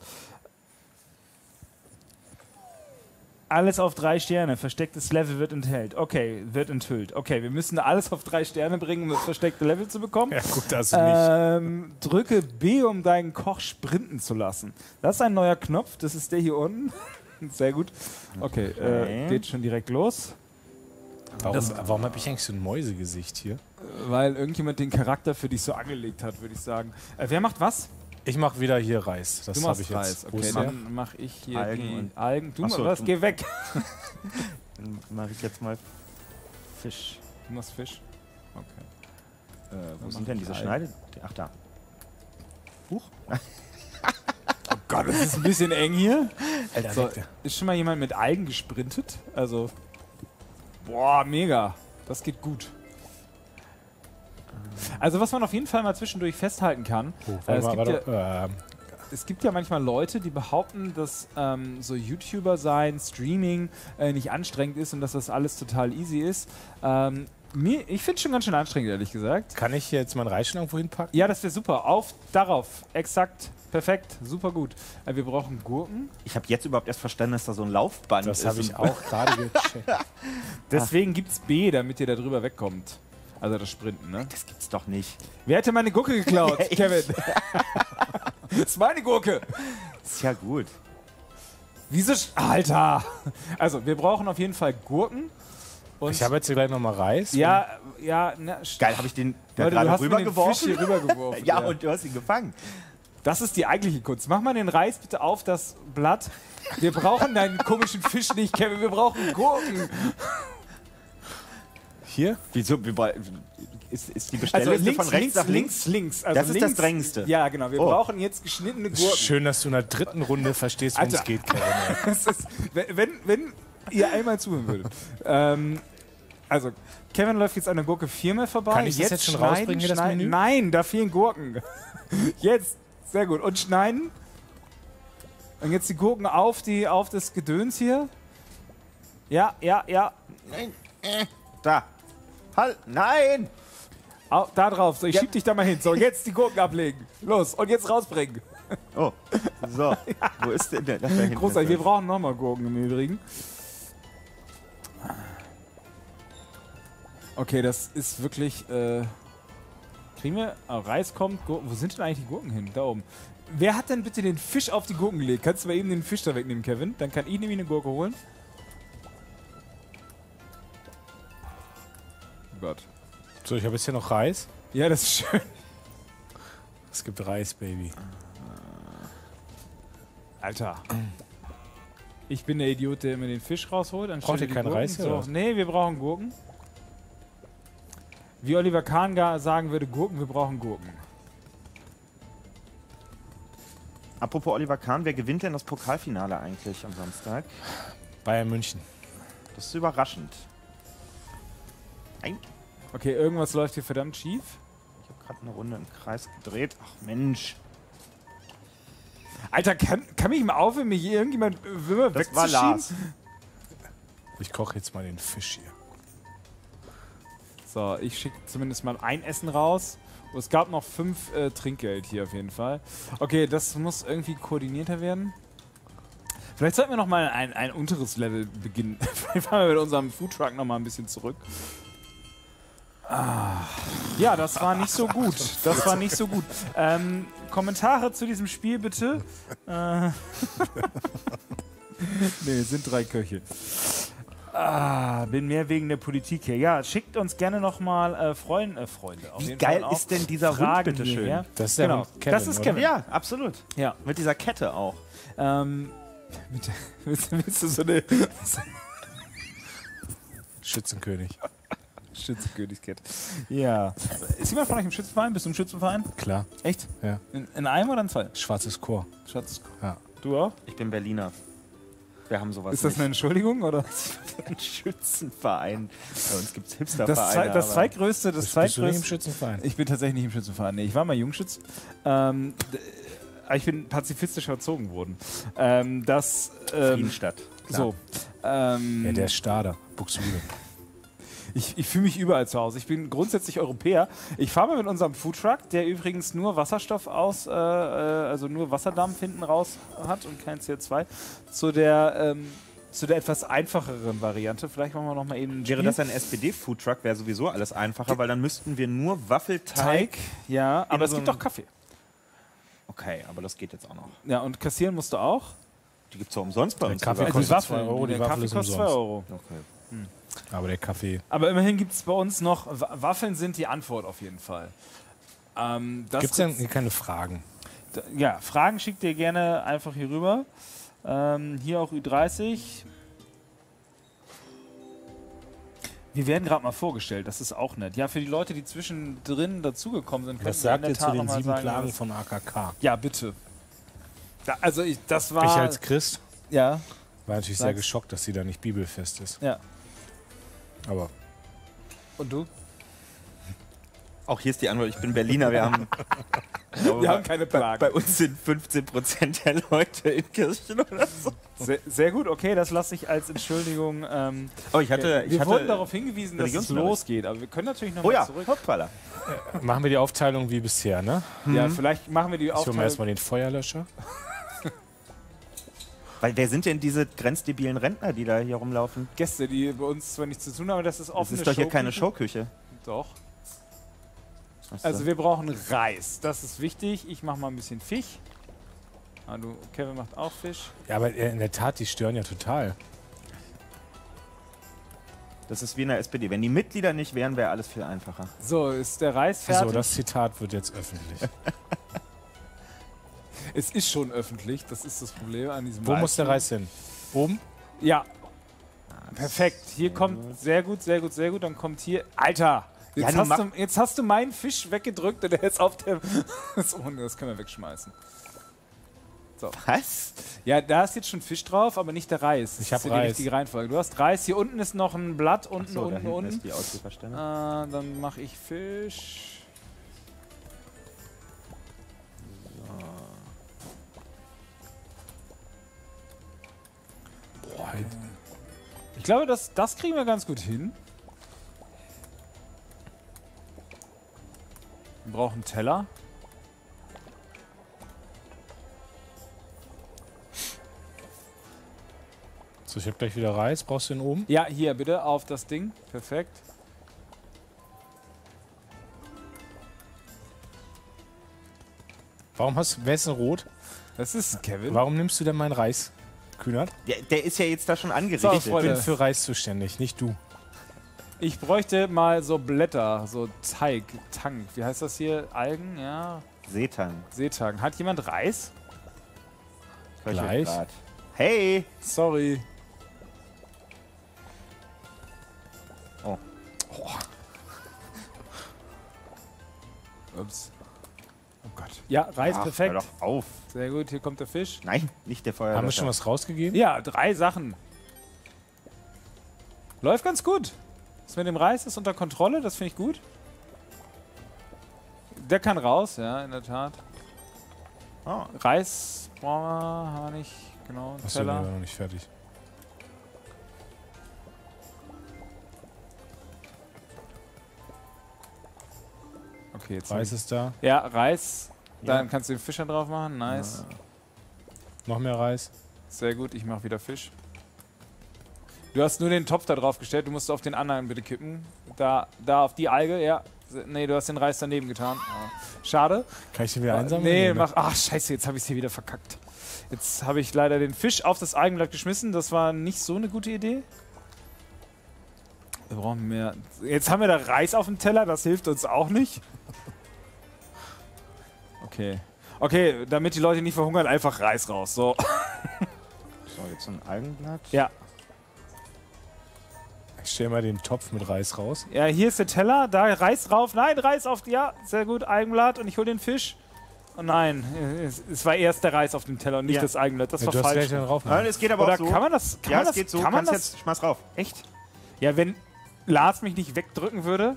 Alles auf drei Sterne. Verstecktes Level wird enthält. Okay, wird enthüllt. Okay, wir müssen alles auf drei Sterne bringen, um das versteckte Level zu bekommen. Ja gut, also nicht. Ähm, drücke B, um deinen Koch sprinten zu lassen. Das ist ein neuer Knopf. Das ist der hier unten. Sehr gut. Okay, Okay. Äh, geht schon direkt los. Warum, warum habe ich eigentlich so ein Mäusegesicht hier? Weil irgendjemand den Charakter für dich so angelegt hat, würde ich sagen. Äh, wer macht was? Ich mache wieder hier Reis. Das Du habe machst ich Reis. jetzt. Wo Okay, ist der? dann mache ich hier Algen die und- Algen. Du Ach so, machst was, du- geh weg. Dann mache ich jetzt mal Fisch. Du machst Fisch. Okay. Äh, Wo mach sind denn ich diese Algen. Schneide? Ach, da. Oh Gott, das ist ein bisschen eng hier. Alter, So, weg der. ist schon mal jemand mit Algen gesprintet? Also, boah, mega. Das geht gut. Also, was man auf jeden Fall mal zwischendurch festhalten kann, Oh, äh, warte es, mal, gibt ja, warte, ähm, es gibt ja manchmal Leute, die behaupten, dass ähm, so YouTuber sein, Streaming äh, nicht anstrengend ist und dass das alles total easy ist. Ähm, mir, ich finde es schon ganz schön anstrengend, ehrlich gesagt. kann ich hier jetzt meinen Reis schon irgendwo hinpacken? Ja, das wäre super. Auf, darauf. Exakt. Perfekt. Super gut. Äh, wir brauchen Gurken. Ich habe jetzt überhaupt erst verstanden, dass da so ein Laufband Das ist. habe ich und- auch gerade gecheckt. Deswegen gibt's B, damit ihr da drüber wegkommt. Also das Sprinten, ne? Das gibt's doch nicht. Wer hätte meine Gurke geklaut, Ja, ich. Kevin? Das ist meine Gurke. Ist ja gut. Wieso? sch- Alter! Also, wir brauchen auf jeden Fall Gurken. Und Ich habe jetzt hier gleich nochmal Reis. ja, ja, na, sch- Geil, habe ich den da Leute, du gerade hast mir den Fisch rübergeworfen? hier rübergeworfen. Ja, und du hast ihn gefangen. Das ist die eigentliche Kunst. Mach mal den Reis bitte auf das Blatt. Wir brauchen deinen komischen Fisch nicht, Kevin. Wir brauchen Gurken. Hier? Wieso? Wir, woll- ist, ist die Also Bestellliste links, von rechts links, nach links? links, links. Also Das ist links, das Drängendste. Ja, genau. Wir Oh. brauchen jetzt geschnittene Gurken. Schön, dass du in der dritten Runde verstehst, worum es Alter. geht, Kevin. Das ist, wenn, wenn, wenn ihr einmal zuhören würdet. ähm, also, Kevin läuft jetzt an der Gurke viermal vorbei. Kann ich das jetzt schon rausbringen, hier das schneiden. Menü? Nein, da fehlen Gurken. Jetzt. Sehr gut. Und schneiden. Und jetzt die Gurken auf, die, auf das Gedöns hier. Ja, ja, ja. Nein. Äh. Da. Halt. Nein. Au, da drauf. So, ich Ja. schieb dich da mal hin. So, jetzt die Gurken ablegen. Los. Und jetzt rausbringen. Oh. So. Wo ist denn der? Das da hinten Großartig. ist Wir brauchen nochmal Gurken im Übrigen. Okay, das ist wirklich. Äh, kriegen wir. Oh, Reis kommt. Gurken. Wo sind denn eigentlich die Gurken hin? Da oben. Wer hat denn bitte den Fisch auf die Gurken gelegt? Kannst du mal eben den Fisch da wegnehmen, Kevin? Dann kann ich nämlich eine Gurke holen. Oh Gott. So, ich habe jetzt hier noch Reis. Ja, das ist schön. Es gibt Reis, Baby. Alter. Ich bin der Idiot, der immer den Fisch rausholt. Braucht anstelle ihr die keinen Gurken. Reis, So, oder was? nee, wir brauchen Gurken. Wie Oliver Kahn ga- sagen würde, Gurken, wir brauchen Gurken. Apropos Oliver Kahn, wer gewinnt denn das Pokalfinale eigentlich am Samstag? Bayern München. Das ist überraschend. Nein. Okay, irgendwas läuft hier verdammt schief. Ich habe gerade eine Runde im Kreis gedreht. Ach Mensch. Alter, kann, kann mich mal aufhören, mich hier irgendjemand äh, will Das war wegzuschieben? Lars. Ich koche jetzt mal den Fisch hier. So, ich schicke zumindest mal ein Essen raus. Und es gab noch fünf äh, Trinkgeld hier auf jeden Fall. Okay, das muss irgendwie koordinierter werden. Vielleicht sollten wir noch mal ein, ein unteres Level beginnen. Vielleicht fahren wir mit unserem Foodtruck noch mal ein bisschen zurück. Ah. Ja, das war nicht so gut. Das war nicht so gut. Ähm, Kommentare zu diesem Spiel bitte. Äh. Nee, es sind drei Köche. Ah, bin mehr wegen der Politik hier. Ja, schickt uns gerne nochmal äh, Freunde, äh, Freunde. Auf Wie jeden geil Fall auch ist denn dieser Hund, Fragen bitteschön? hierher. Das ist der Genau, Hund Kevin, das ist oder? Kevin. Ja, absolut. Ja. Mit dieser Kette auch. Ähm, mit, willst, du- willst du so eine... Schützenkönig. Schützenkönigskette. Ja. Ist jemand von euch im Schützenverein? Bist du im Schützenverein? Klar. Echt? Ja. In, in einem oder in zwei? Schwarzes Chor. Schatz. Ja. Du auch? Ich bin Berliner. Wir haben sowas Ist das eine nicht. Entschuldigung oder? Ein Schützenverein. Bei uns gibt es Das, Hipstervereine. zwei, das aber- zweitgrößte, das Bist, bist du nicht im zweitgrößte. Schützenverein? Ich bin tatsächlich nicht im Schützenverein. Nee, ich war mal Jungschütz. Ähm, d- aber ich bin pazifistisch erzogen worden. Ähm, das. Ähm, Friedenstadt. Klar. so. Ähm, Ja, der ist Stader. Buxtehude. Ich, ich fühle mich überall zu Hause. Ich bin grundsätzlich Europäer. Ich fahre mal mit unserem Foodtruck, der übrigens nur Wasserstoff aus, äh, äh, also nur Wasserdampf hinten raus hat und kein C O zwei, zu der, ähm, zu der etwas einfacheren Variante. Vielleicht machen wir noch mal eben ein Wäre Spiel. das ein S P D-Foodtruck, wäre sowieso alles einfacher, weil dann müssten wir nur Waffelteig. Teig? Ja, aber es so gibt einem- auch Kaffee. Okay, aber das geht jetzt auch noch. Ja, und kassieren musst du auch. Die gibt es ja umsonst bei Der uns. Kaffee sogar. kostet Waffeln, zwei Euro, die der Waffel Kaffee ist kostet zwei umsonst. Euro. Okay. Aber der Kaffee. Aber immerhin gibt es bei uns noch, Wa- Waffeln sind die Antwort auf jeden Fall. Ähm, das Gibt es denn keine Fragen? D- Ja, Fragen schickt ihr gerne einfach hier rüber. Ähm, hier auch Ü dreißig. Wir werden gerade mal vorgestellt, das ist auch nett. Ja, für die Leute, die zwischendrin dazugekommen sind, Was könnten wir in sagt der ihr zu Tat den noch mal sieben sagen, Klagen was- von A K K? Ja, bitte. Da, also ich, das war... Ich als Christ ja, war natürlich sehr Sag's. geschockt, dass sie da nicht bibelfest ist. ja. Aber Und du? Auch hier ist die Antwort, ich bin Berliner, wir haben... ich glaube, Wir haben bei- keine bei, Plagen. bei uns sind fünfzehn Prozent der Leute in Kirchen oder so. Sehr, sehr gut, okay, das lasse ich als Entschuldigung. Ähm, Oh, ich hatte... wir ich wurden hatte darauf hingewiesen, dass es Religionsunterricht. losgeht, aber wir können natürlich noch oh mal ja, zurück. Hoppala. machen wir die Aufteilung wie bisher, ne? Ja, vielleicht machen wir die Ich hole mir Aufteilung. erstmal den Feuerlöscher. Weil wer sind denn diese grenzdebilen Rentner, die da hier rumlaufen? Gäste, die bei uns zwar nichts zu tun haben, aber das ist Das offene ist doch hier keine Showküche. Showküche. Doch. Achso. Also wir brauchen Reis, das ist wichtig. Ich mache mal ein bisschen Fisch. Ah, du, Kevin macht auch Fisch. Ja, aber in der Tat, die stören ja total. Das ist wie in der S P D. Wenn die Mitglieder nicht wären, wäre alles viel einfacher. So, ist der Reis fertig? Wieso? Das Zitat wird jetzt öffentlich. Es ist schon öffentlich, das ist das Problem an diesem Wo muss der Livestream. Reis hin? Oben? Ja. Perfekt. Hier kommt sehr gut, sehr gut, sehr gut. Dann kommt hier. Alter! Jetzt, Ja, du hast, mach- du, jetzt hast du meinen Fisch weggedrückt und der ist auf dem. das, oh, das können wir wegschmeißen. Was? Ja, da ist jetzt schon Fisch drauf, aber nicht der Reis. Ich Das hab ist ja die Reis. richtige Reihenfolge. Du hast Reis. Hier unten ist noch ein Blatt. Unten, So, da unten, hinten unten. ist die Auslieferstelle. Äh, dann mache ich Fisch. Boah, halt. Ich glaube, das, das kriegen wir ganz gut hin. Wir brauchen einen Teller. So, ich hab gleich wieder Reis. Brauchst du den oben? Ja, hier bitte auf das Ding. Perfekt. Warum hast du. Wer ist denn rot? Das ist Kevin. Warum nimmst du denn meinen Reis? Kühnert? Der, der ist ja jetzt da schon So, angerichtet. Ich Freunde. bin für Reis zuständig, nicht du. Ich bräuchte mal so Blätter, so Teig, Tank. Wie heißt das hier? Algen? Ja. Seetang. Seetang. Hat jemand Reis? Gleich. Grad. Hey! Sorry. Oh. Ups. Oh Gott. Ja, Reis, Ach, perfekt. Hör doch auf. Sehr gut, hier kommt der Fisch. Nein, nicht der Feuerlöscher. Haben wir schon was rausgegeben? Ja, drei Sachen. Läuft ganz gut. Das mit dem Reis ist unter Kontrolle, das finde ich gut. Der kann raus, ja, in der Tat. Oh. Reis brauchen wir, haben wir nicht. Genau, Achso, der war Teller. noch nicht fertig. Okay, jetzt Reis ist da. Ja, Reis. Dann Ja. kannst du den Fischer drauf machen. Nice. Noch mehr Reis. Sehr gut, ich mache wieder Fisch. Du hast nur den Topf da drauf gestellt, du musst auf den anderen bitte kippen. Da, da auf die Alge, ja. Nee, du hast den Reis daneben getan. Ah. Schade. Kann ich den wieder einsammeln? Nee, ne? mach. Ach, scheiße, jetzt habe ich es hier wieder verkackt. Jetzt habe ich leider den Fisch auf das Algenblatt geschmissen. Das war nicht so eine gute Idee. Wir brauchen mehr. Jetzt haben wir da Reis auf dem Teller, das hilft uns auch nicht. Okay. Okay, damit die Leute nicht verhungern, einfach Reis raus. So. So, jetzt so ein Algenblatt. Ja. Ich stell mal den Topf mit Reis raus. Ja, hier ist der Teller, da Reis drauf. Nein, Reis auf, ja, sehr gut, Eigenblatt. Und ich hole den Fisch. Oh nein, es, es war erst der Reis auf dem Teller und nicht Ja. das Eigenblatt. Das Ja, war du hast falsch. gleich dann drauf. Nein, es geht aber Oder auch so. kann man das? Kann ja, man es das, geht so. Kann man Kannst das? jetzt, schmeiß rauf. Echt? Ja, wenn Lars mich nicht wegdrücken würde.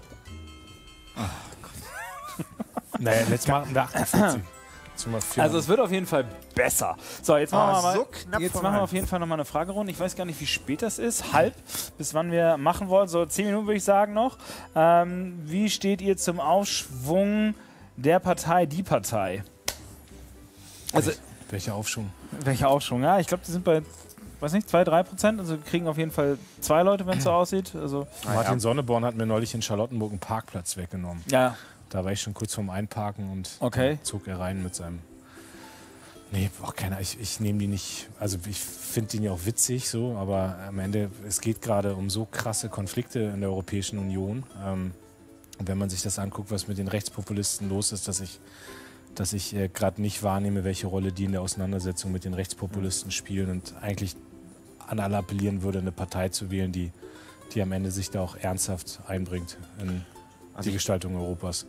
Naja, letztes Mal hatten wir achtundvierzig. Jetzt mal vier. Also es wird auf jeden Fall besser. So, jetzt machen Ah, wir mal. so knapp jetzt vorbei. machen wir auf jeden Fall nochmal eine Fragerunde. Ich weiß gar nicht, wie spät das ist. Halb, bis wann wir machen wollen. So zehn Minuten würde ich sagen noch. Ähm, wie steht ihr zum Aufschwung der Partei, die Partei? Also, Welcher Aufschwung? welcher Aufschwung? Ja, ich glaube, die sind bei, weiß nicht, zwei, drei Prozent. Also wir kriegen auf jeden Fall zwei Leute, wenn es so aussieht. Also, Martin Sonneborn hat mir neulich in Charlottenburg einen Parkplatz weggenommen. ja, Da war ich schon kurz vorm Einparken und Okay. dann zog er rein mit seinem. Nee, boah, keiner. Ich, ich nehme die nicht. Also ich finde den ja auch witzig so, aber am Ende, es geht gerade um so krasse Konflikte in der Europäischen Union. Ähm, und wenn man sich das anguckt, was mit den Rechtspopulisten los ist, dass ich, dass ich äh, gerade nicht wahrnehme, welche Rolle die in der Auseinandersetzung mit den Rechtspopulisten spielen und eigentlich an alle appellieren würde, eine Partei zu wählen, die, die am Ende sich da auch ernsthaft einbringt in Also die ich- Gestaltung Europas.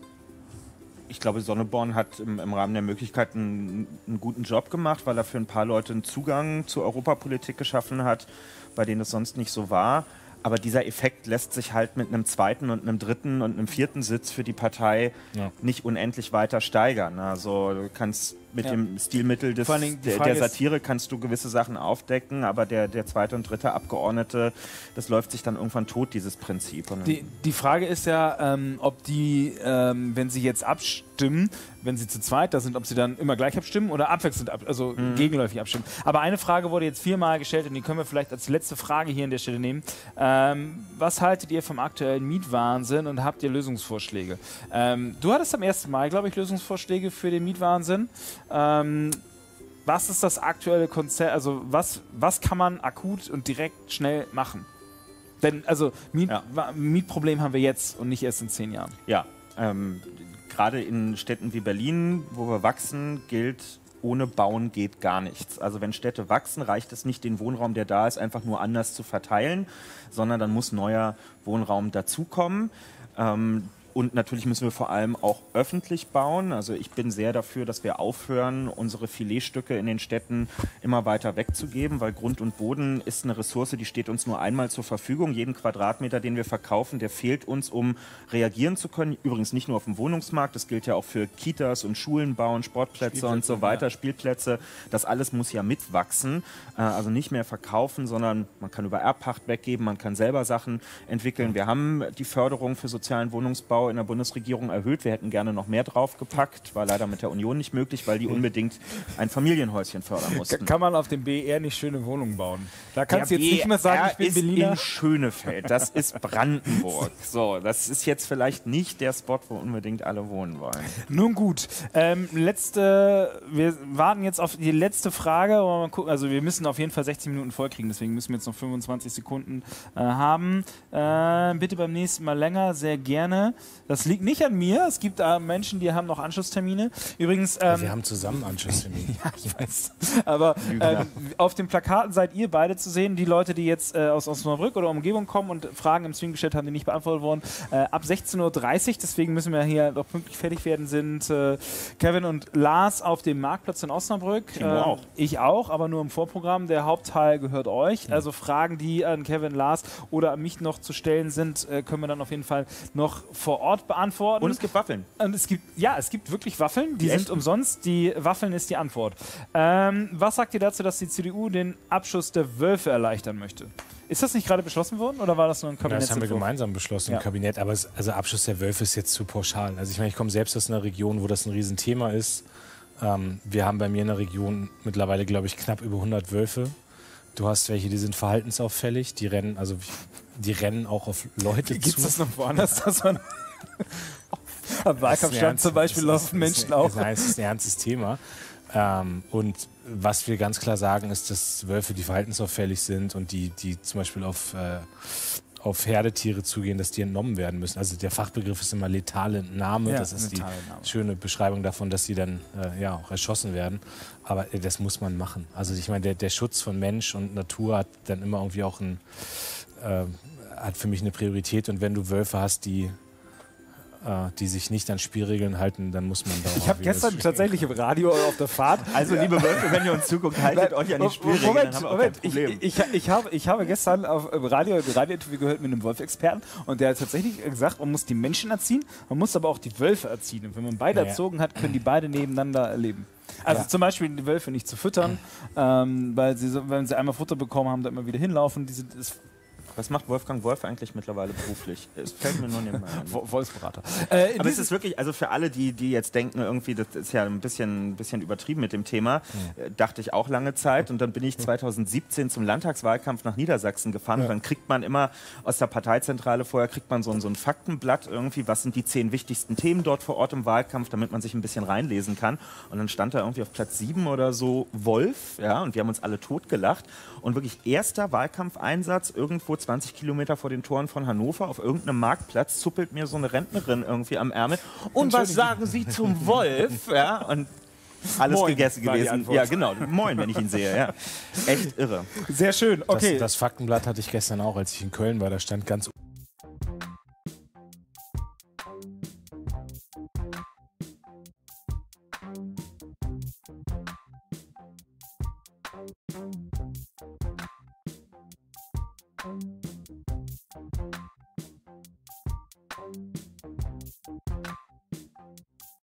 Ich glaube, Sonneborn hat im, im Rahmen der Möglichkeiten einen guten Job gemacht, weil er für ein paar Leute einen Zugang zur Europapolitik geschaffen hat, bei denen es sonst nicht so war. Aber dieser Effekt lässt sich halt mit einem zweiten und einem dritten und einem vierten Sitz für die Partei Ja. nicht unendlich weiter steigern. Also du kannst mit Ja. dem Stilmittel des, Vor allen Dingen die der, Frage der ist- Satire kannst du gewisse Sachen aufdecken, aber der, der zweite und dritte Abgeordnete, das läuft sich dann irgendwann tot, dieses Prinzip. Und Die, die Frage ist ja, ähm, ob die, ähm, wenn sie jetzt abstimmen, wenn sie zu zweit da sind, ob sie dann immer gleich abstimmen oder abwechselnd, ab, also gegenläufig abstimmen. Aber eine Frage wurde jetzt viermal gestellt und die können wir vielleicht als letzte Frage hier an der Stelle nehmen. Ähm, was haltet ihr vom aktuellen Mietwahnsinn und habt ihr Lösungsvorschläge? Ähm, du hattest am ersten Mal, glaube ich, Lösungsvorschläge für den Mietwahnsinn. Ähm, was ist das aktuelle Konzept, also was, was kann man akut und direkt schnell machen? Denn, also, Miet, Ja. wa- Mietproblem haben wir jetzt und nicht erst in zehn Jahren. Ja, ähm, gerade in Städten wie Berlin, wo wir wachsen, gilt, ohne Bauen geht gar nichts. Also wenn Städte wachsen, reicht es nicht, den Wohnraum, der da ist, einfach nur anders zu verteilen, sondern dann muss neuer Wohnraum dazukommen. Ähm, Und natürlich müssen wir vor allem auch öffentlich bauen. Also ich bin sehr dafür, dass wir aufhören, unsere Filetstücke in den Städten immer weiter wegzugeben, weil Grund und Boden ist eine Ressource, die steht uns nur einmal zur Verfügung. Jeden Quadratmeter, den wir verkaufen, der fehlt uns, um reagieren zu können. Übrigens nicht nur auf dem Wohnungsmarkt, das gilt ja auch für Kitas und Schulen bauen, Sportplätze und so weiter, ja. Spielplätze. Das alles muss ja mitwachsen. Äh, Also nicht mehr verkaufen, sondern man kann über Erbpacht weggeben, man kann selber Sachen entwickeln. Wir haben die Förderung für sozialen Wohnungsbau in der Bundesregierung erhöht. Wir hätten gerne noch mehr draufgepackt, war leider mit der Union nicht möglich, weil die unbedingt ein Familienhäuschen fördern mussten. Kann man auf dem B R nicht schöne Wohnungen bauen? Da kannst du Der jetzt nicht mehr sagen, B R ich bin ist Berliner. in Schönefeld, das ist Brandenburg. So, das ist jetzt vielleicht nicht der Spot, wo unbedingt alle wohnen wollen. Nun gut, ähm, letzte, wir warten jetzt auf die letzte Frage. Aber mal gucken. Also wir müssen auf jeden Fall sechzehn Minuten vollkriegen, deswegen müssen wir jetzt noch fünfundzwanzig Sekunden äh, haben. Äh, bitte beim nächsten Mal länger, sehr gerne. Das liegt nicht an mir, es gibt äh, Menschen, die haben noch Anschlusstermine. Übrigens, ähm, Wir haben zusammen Anschlusstermin. ja, ich weiß. Aber ähm, auf den Plakaten seid ihr beide zu sehen. Die Leute, die jetzt äh, aus Osnabrück oder Umgebung kommen und Fragen im Stream gestellt haben, die nicht beantwortet wurden, äh, ab sechzehn Uhr dreißig, deswegen müssen wir hier noch pünktlich fertig werden, sind äh, Kevin und Lars auf dem Marktplatz in Osnabrück. Timo Ähm, auch. Ich auch, aber nur im Vorprogramm. Der Hauptteil gehört euch. Also Fragen, die an Kevin, Lars oder an mich noch zu stellen sind, äh, können wir dann auf jeden Fall noch vor Ort beantworten. Und es gibt Waffeln. Und es gibt, ja, es gibt wirklich Waffeln, die, Die sind echten? umsonst. Die Waffeln ist die Antwort. Ähm, was sagt ihr dazu, dass die C D U den Abschuss der Wölfe erleichtern möchte? Ist das nicht gerade beschlossen worden oder war das nur ein Ja, das haben wir Kabinettsentwurf? gemeinsam beschlossen Ja. im Kabinett, aber es, also Abschuss der Wölfe ist jetzt zu pauschal. Also ich meine, ich komme selbst aus einer Region, wo das ein Riesenthema ist. Ähm, wir haben bei mir in der Region mittlerweile, glaube ich, knapp über hundert Wölfe. Du hast welche, die sind verhaltensauffällig, die rennen, also die rennen auch auf Leute Gibt es zu. das noch woanders, dass man am Wahlkampfstand zum Beispiel laufen Menschen auch? Nein, es ist ein ernstes Thema. Ähm, und was wir ganz klar sagen, ist, dass Wölfe, die verhaltensauffällig sind und die, die zum Beispiel auf, äh, auf Herdetiere zugehen, dass die entnommen werden müssen. Also der Fachbegriff ist immer letale Entnahme. Ja, das ist die letale Entnahme. schöne Beschreibung davon, dass sie dann äh, ja, auch erschossen werden. Aber äh, das muss man machen. Also ich meine, der, der Schutz von Mensch und Natur hat dann immer irgendwie auch einen, äh, hat für mich eine Priorität. Und wenn du Wölfe hast, die, äh, die sich nicht an Spielregeln halten, dann muss man da auch. Ich habe gestern tatsächlich im Radio auf der Fahrt. Also, liebe Wölfe, wenn ihr uns zuguckt, haltet euch an die Spielregeln. Moment, dann haben wir auch Moment. kein Problem. Ich, ich, ich, habe, ich habe gestern auf im Radio ein Radiointerview gehört mit einem Wolf-Experten und der hat tatsächlich gesagt, man muss die Menschen erziehen, man muss aber auch die Wölfe erziehen. Und wenn man beide Naja. erzogen hat, können die beide nebeneinander leben. Also Ja. zum Beispiel die Wölfe nicht zu füttern, ähm, weil sie, so, wenn sie einmal Futter bekommen haben, dann immer wieder hinlaufen. Diese, das Was macht Wolfgang Wolf eigentlich mittlerweile beruflich? Es fällt mir nur nicht mehr ein. Wo- Wolfsberater. Äh, Aber es ist wirklich, also für alle, die, die jetzt denken, irgendwie, das ist ja ein bisschen, ein bisschen übertrieben mit dem Thema, äh, dachte ich auch lange Zeit. Und dann bin ich zweitausendsiebzehn zum Landtagswahlkampf nach Niedersachsen gefahren. Ja. Und dann kriegt man immer aus der Parteizentrale vorher, kriegt man so ein, so ein Faktenblatt irgendwie, was sind die zehn wichtigsten Themen dort vor Ort im Wahlkampf, damit man sich ein bisschen reinlesen kann. Und dann stand da irgendwie auf Platz sieben oder so Wolf, ja, und wir haben uns alle totgelacht. Und wirklich erster Wahlkampfeinsatz irgendwo zwanzig Kilometer vor den Toren von Hannover auf irgendeinem Marktplatz zuppelt mir so eine Rentnerin irgendwie am Ärmel. Und was sagen Sie zum Wolf? Ja, und alles Moin, gegessen war die gewesen. Antwort. Ja, genau. Moin, wenn ich ihn sehe. Ja. Echt irre. Sehr schön, okay. Das, das Faktenblatt hatte ich gestern auch, als ich in Köln war. Da stand ganz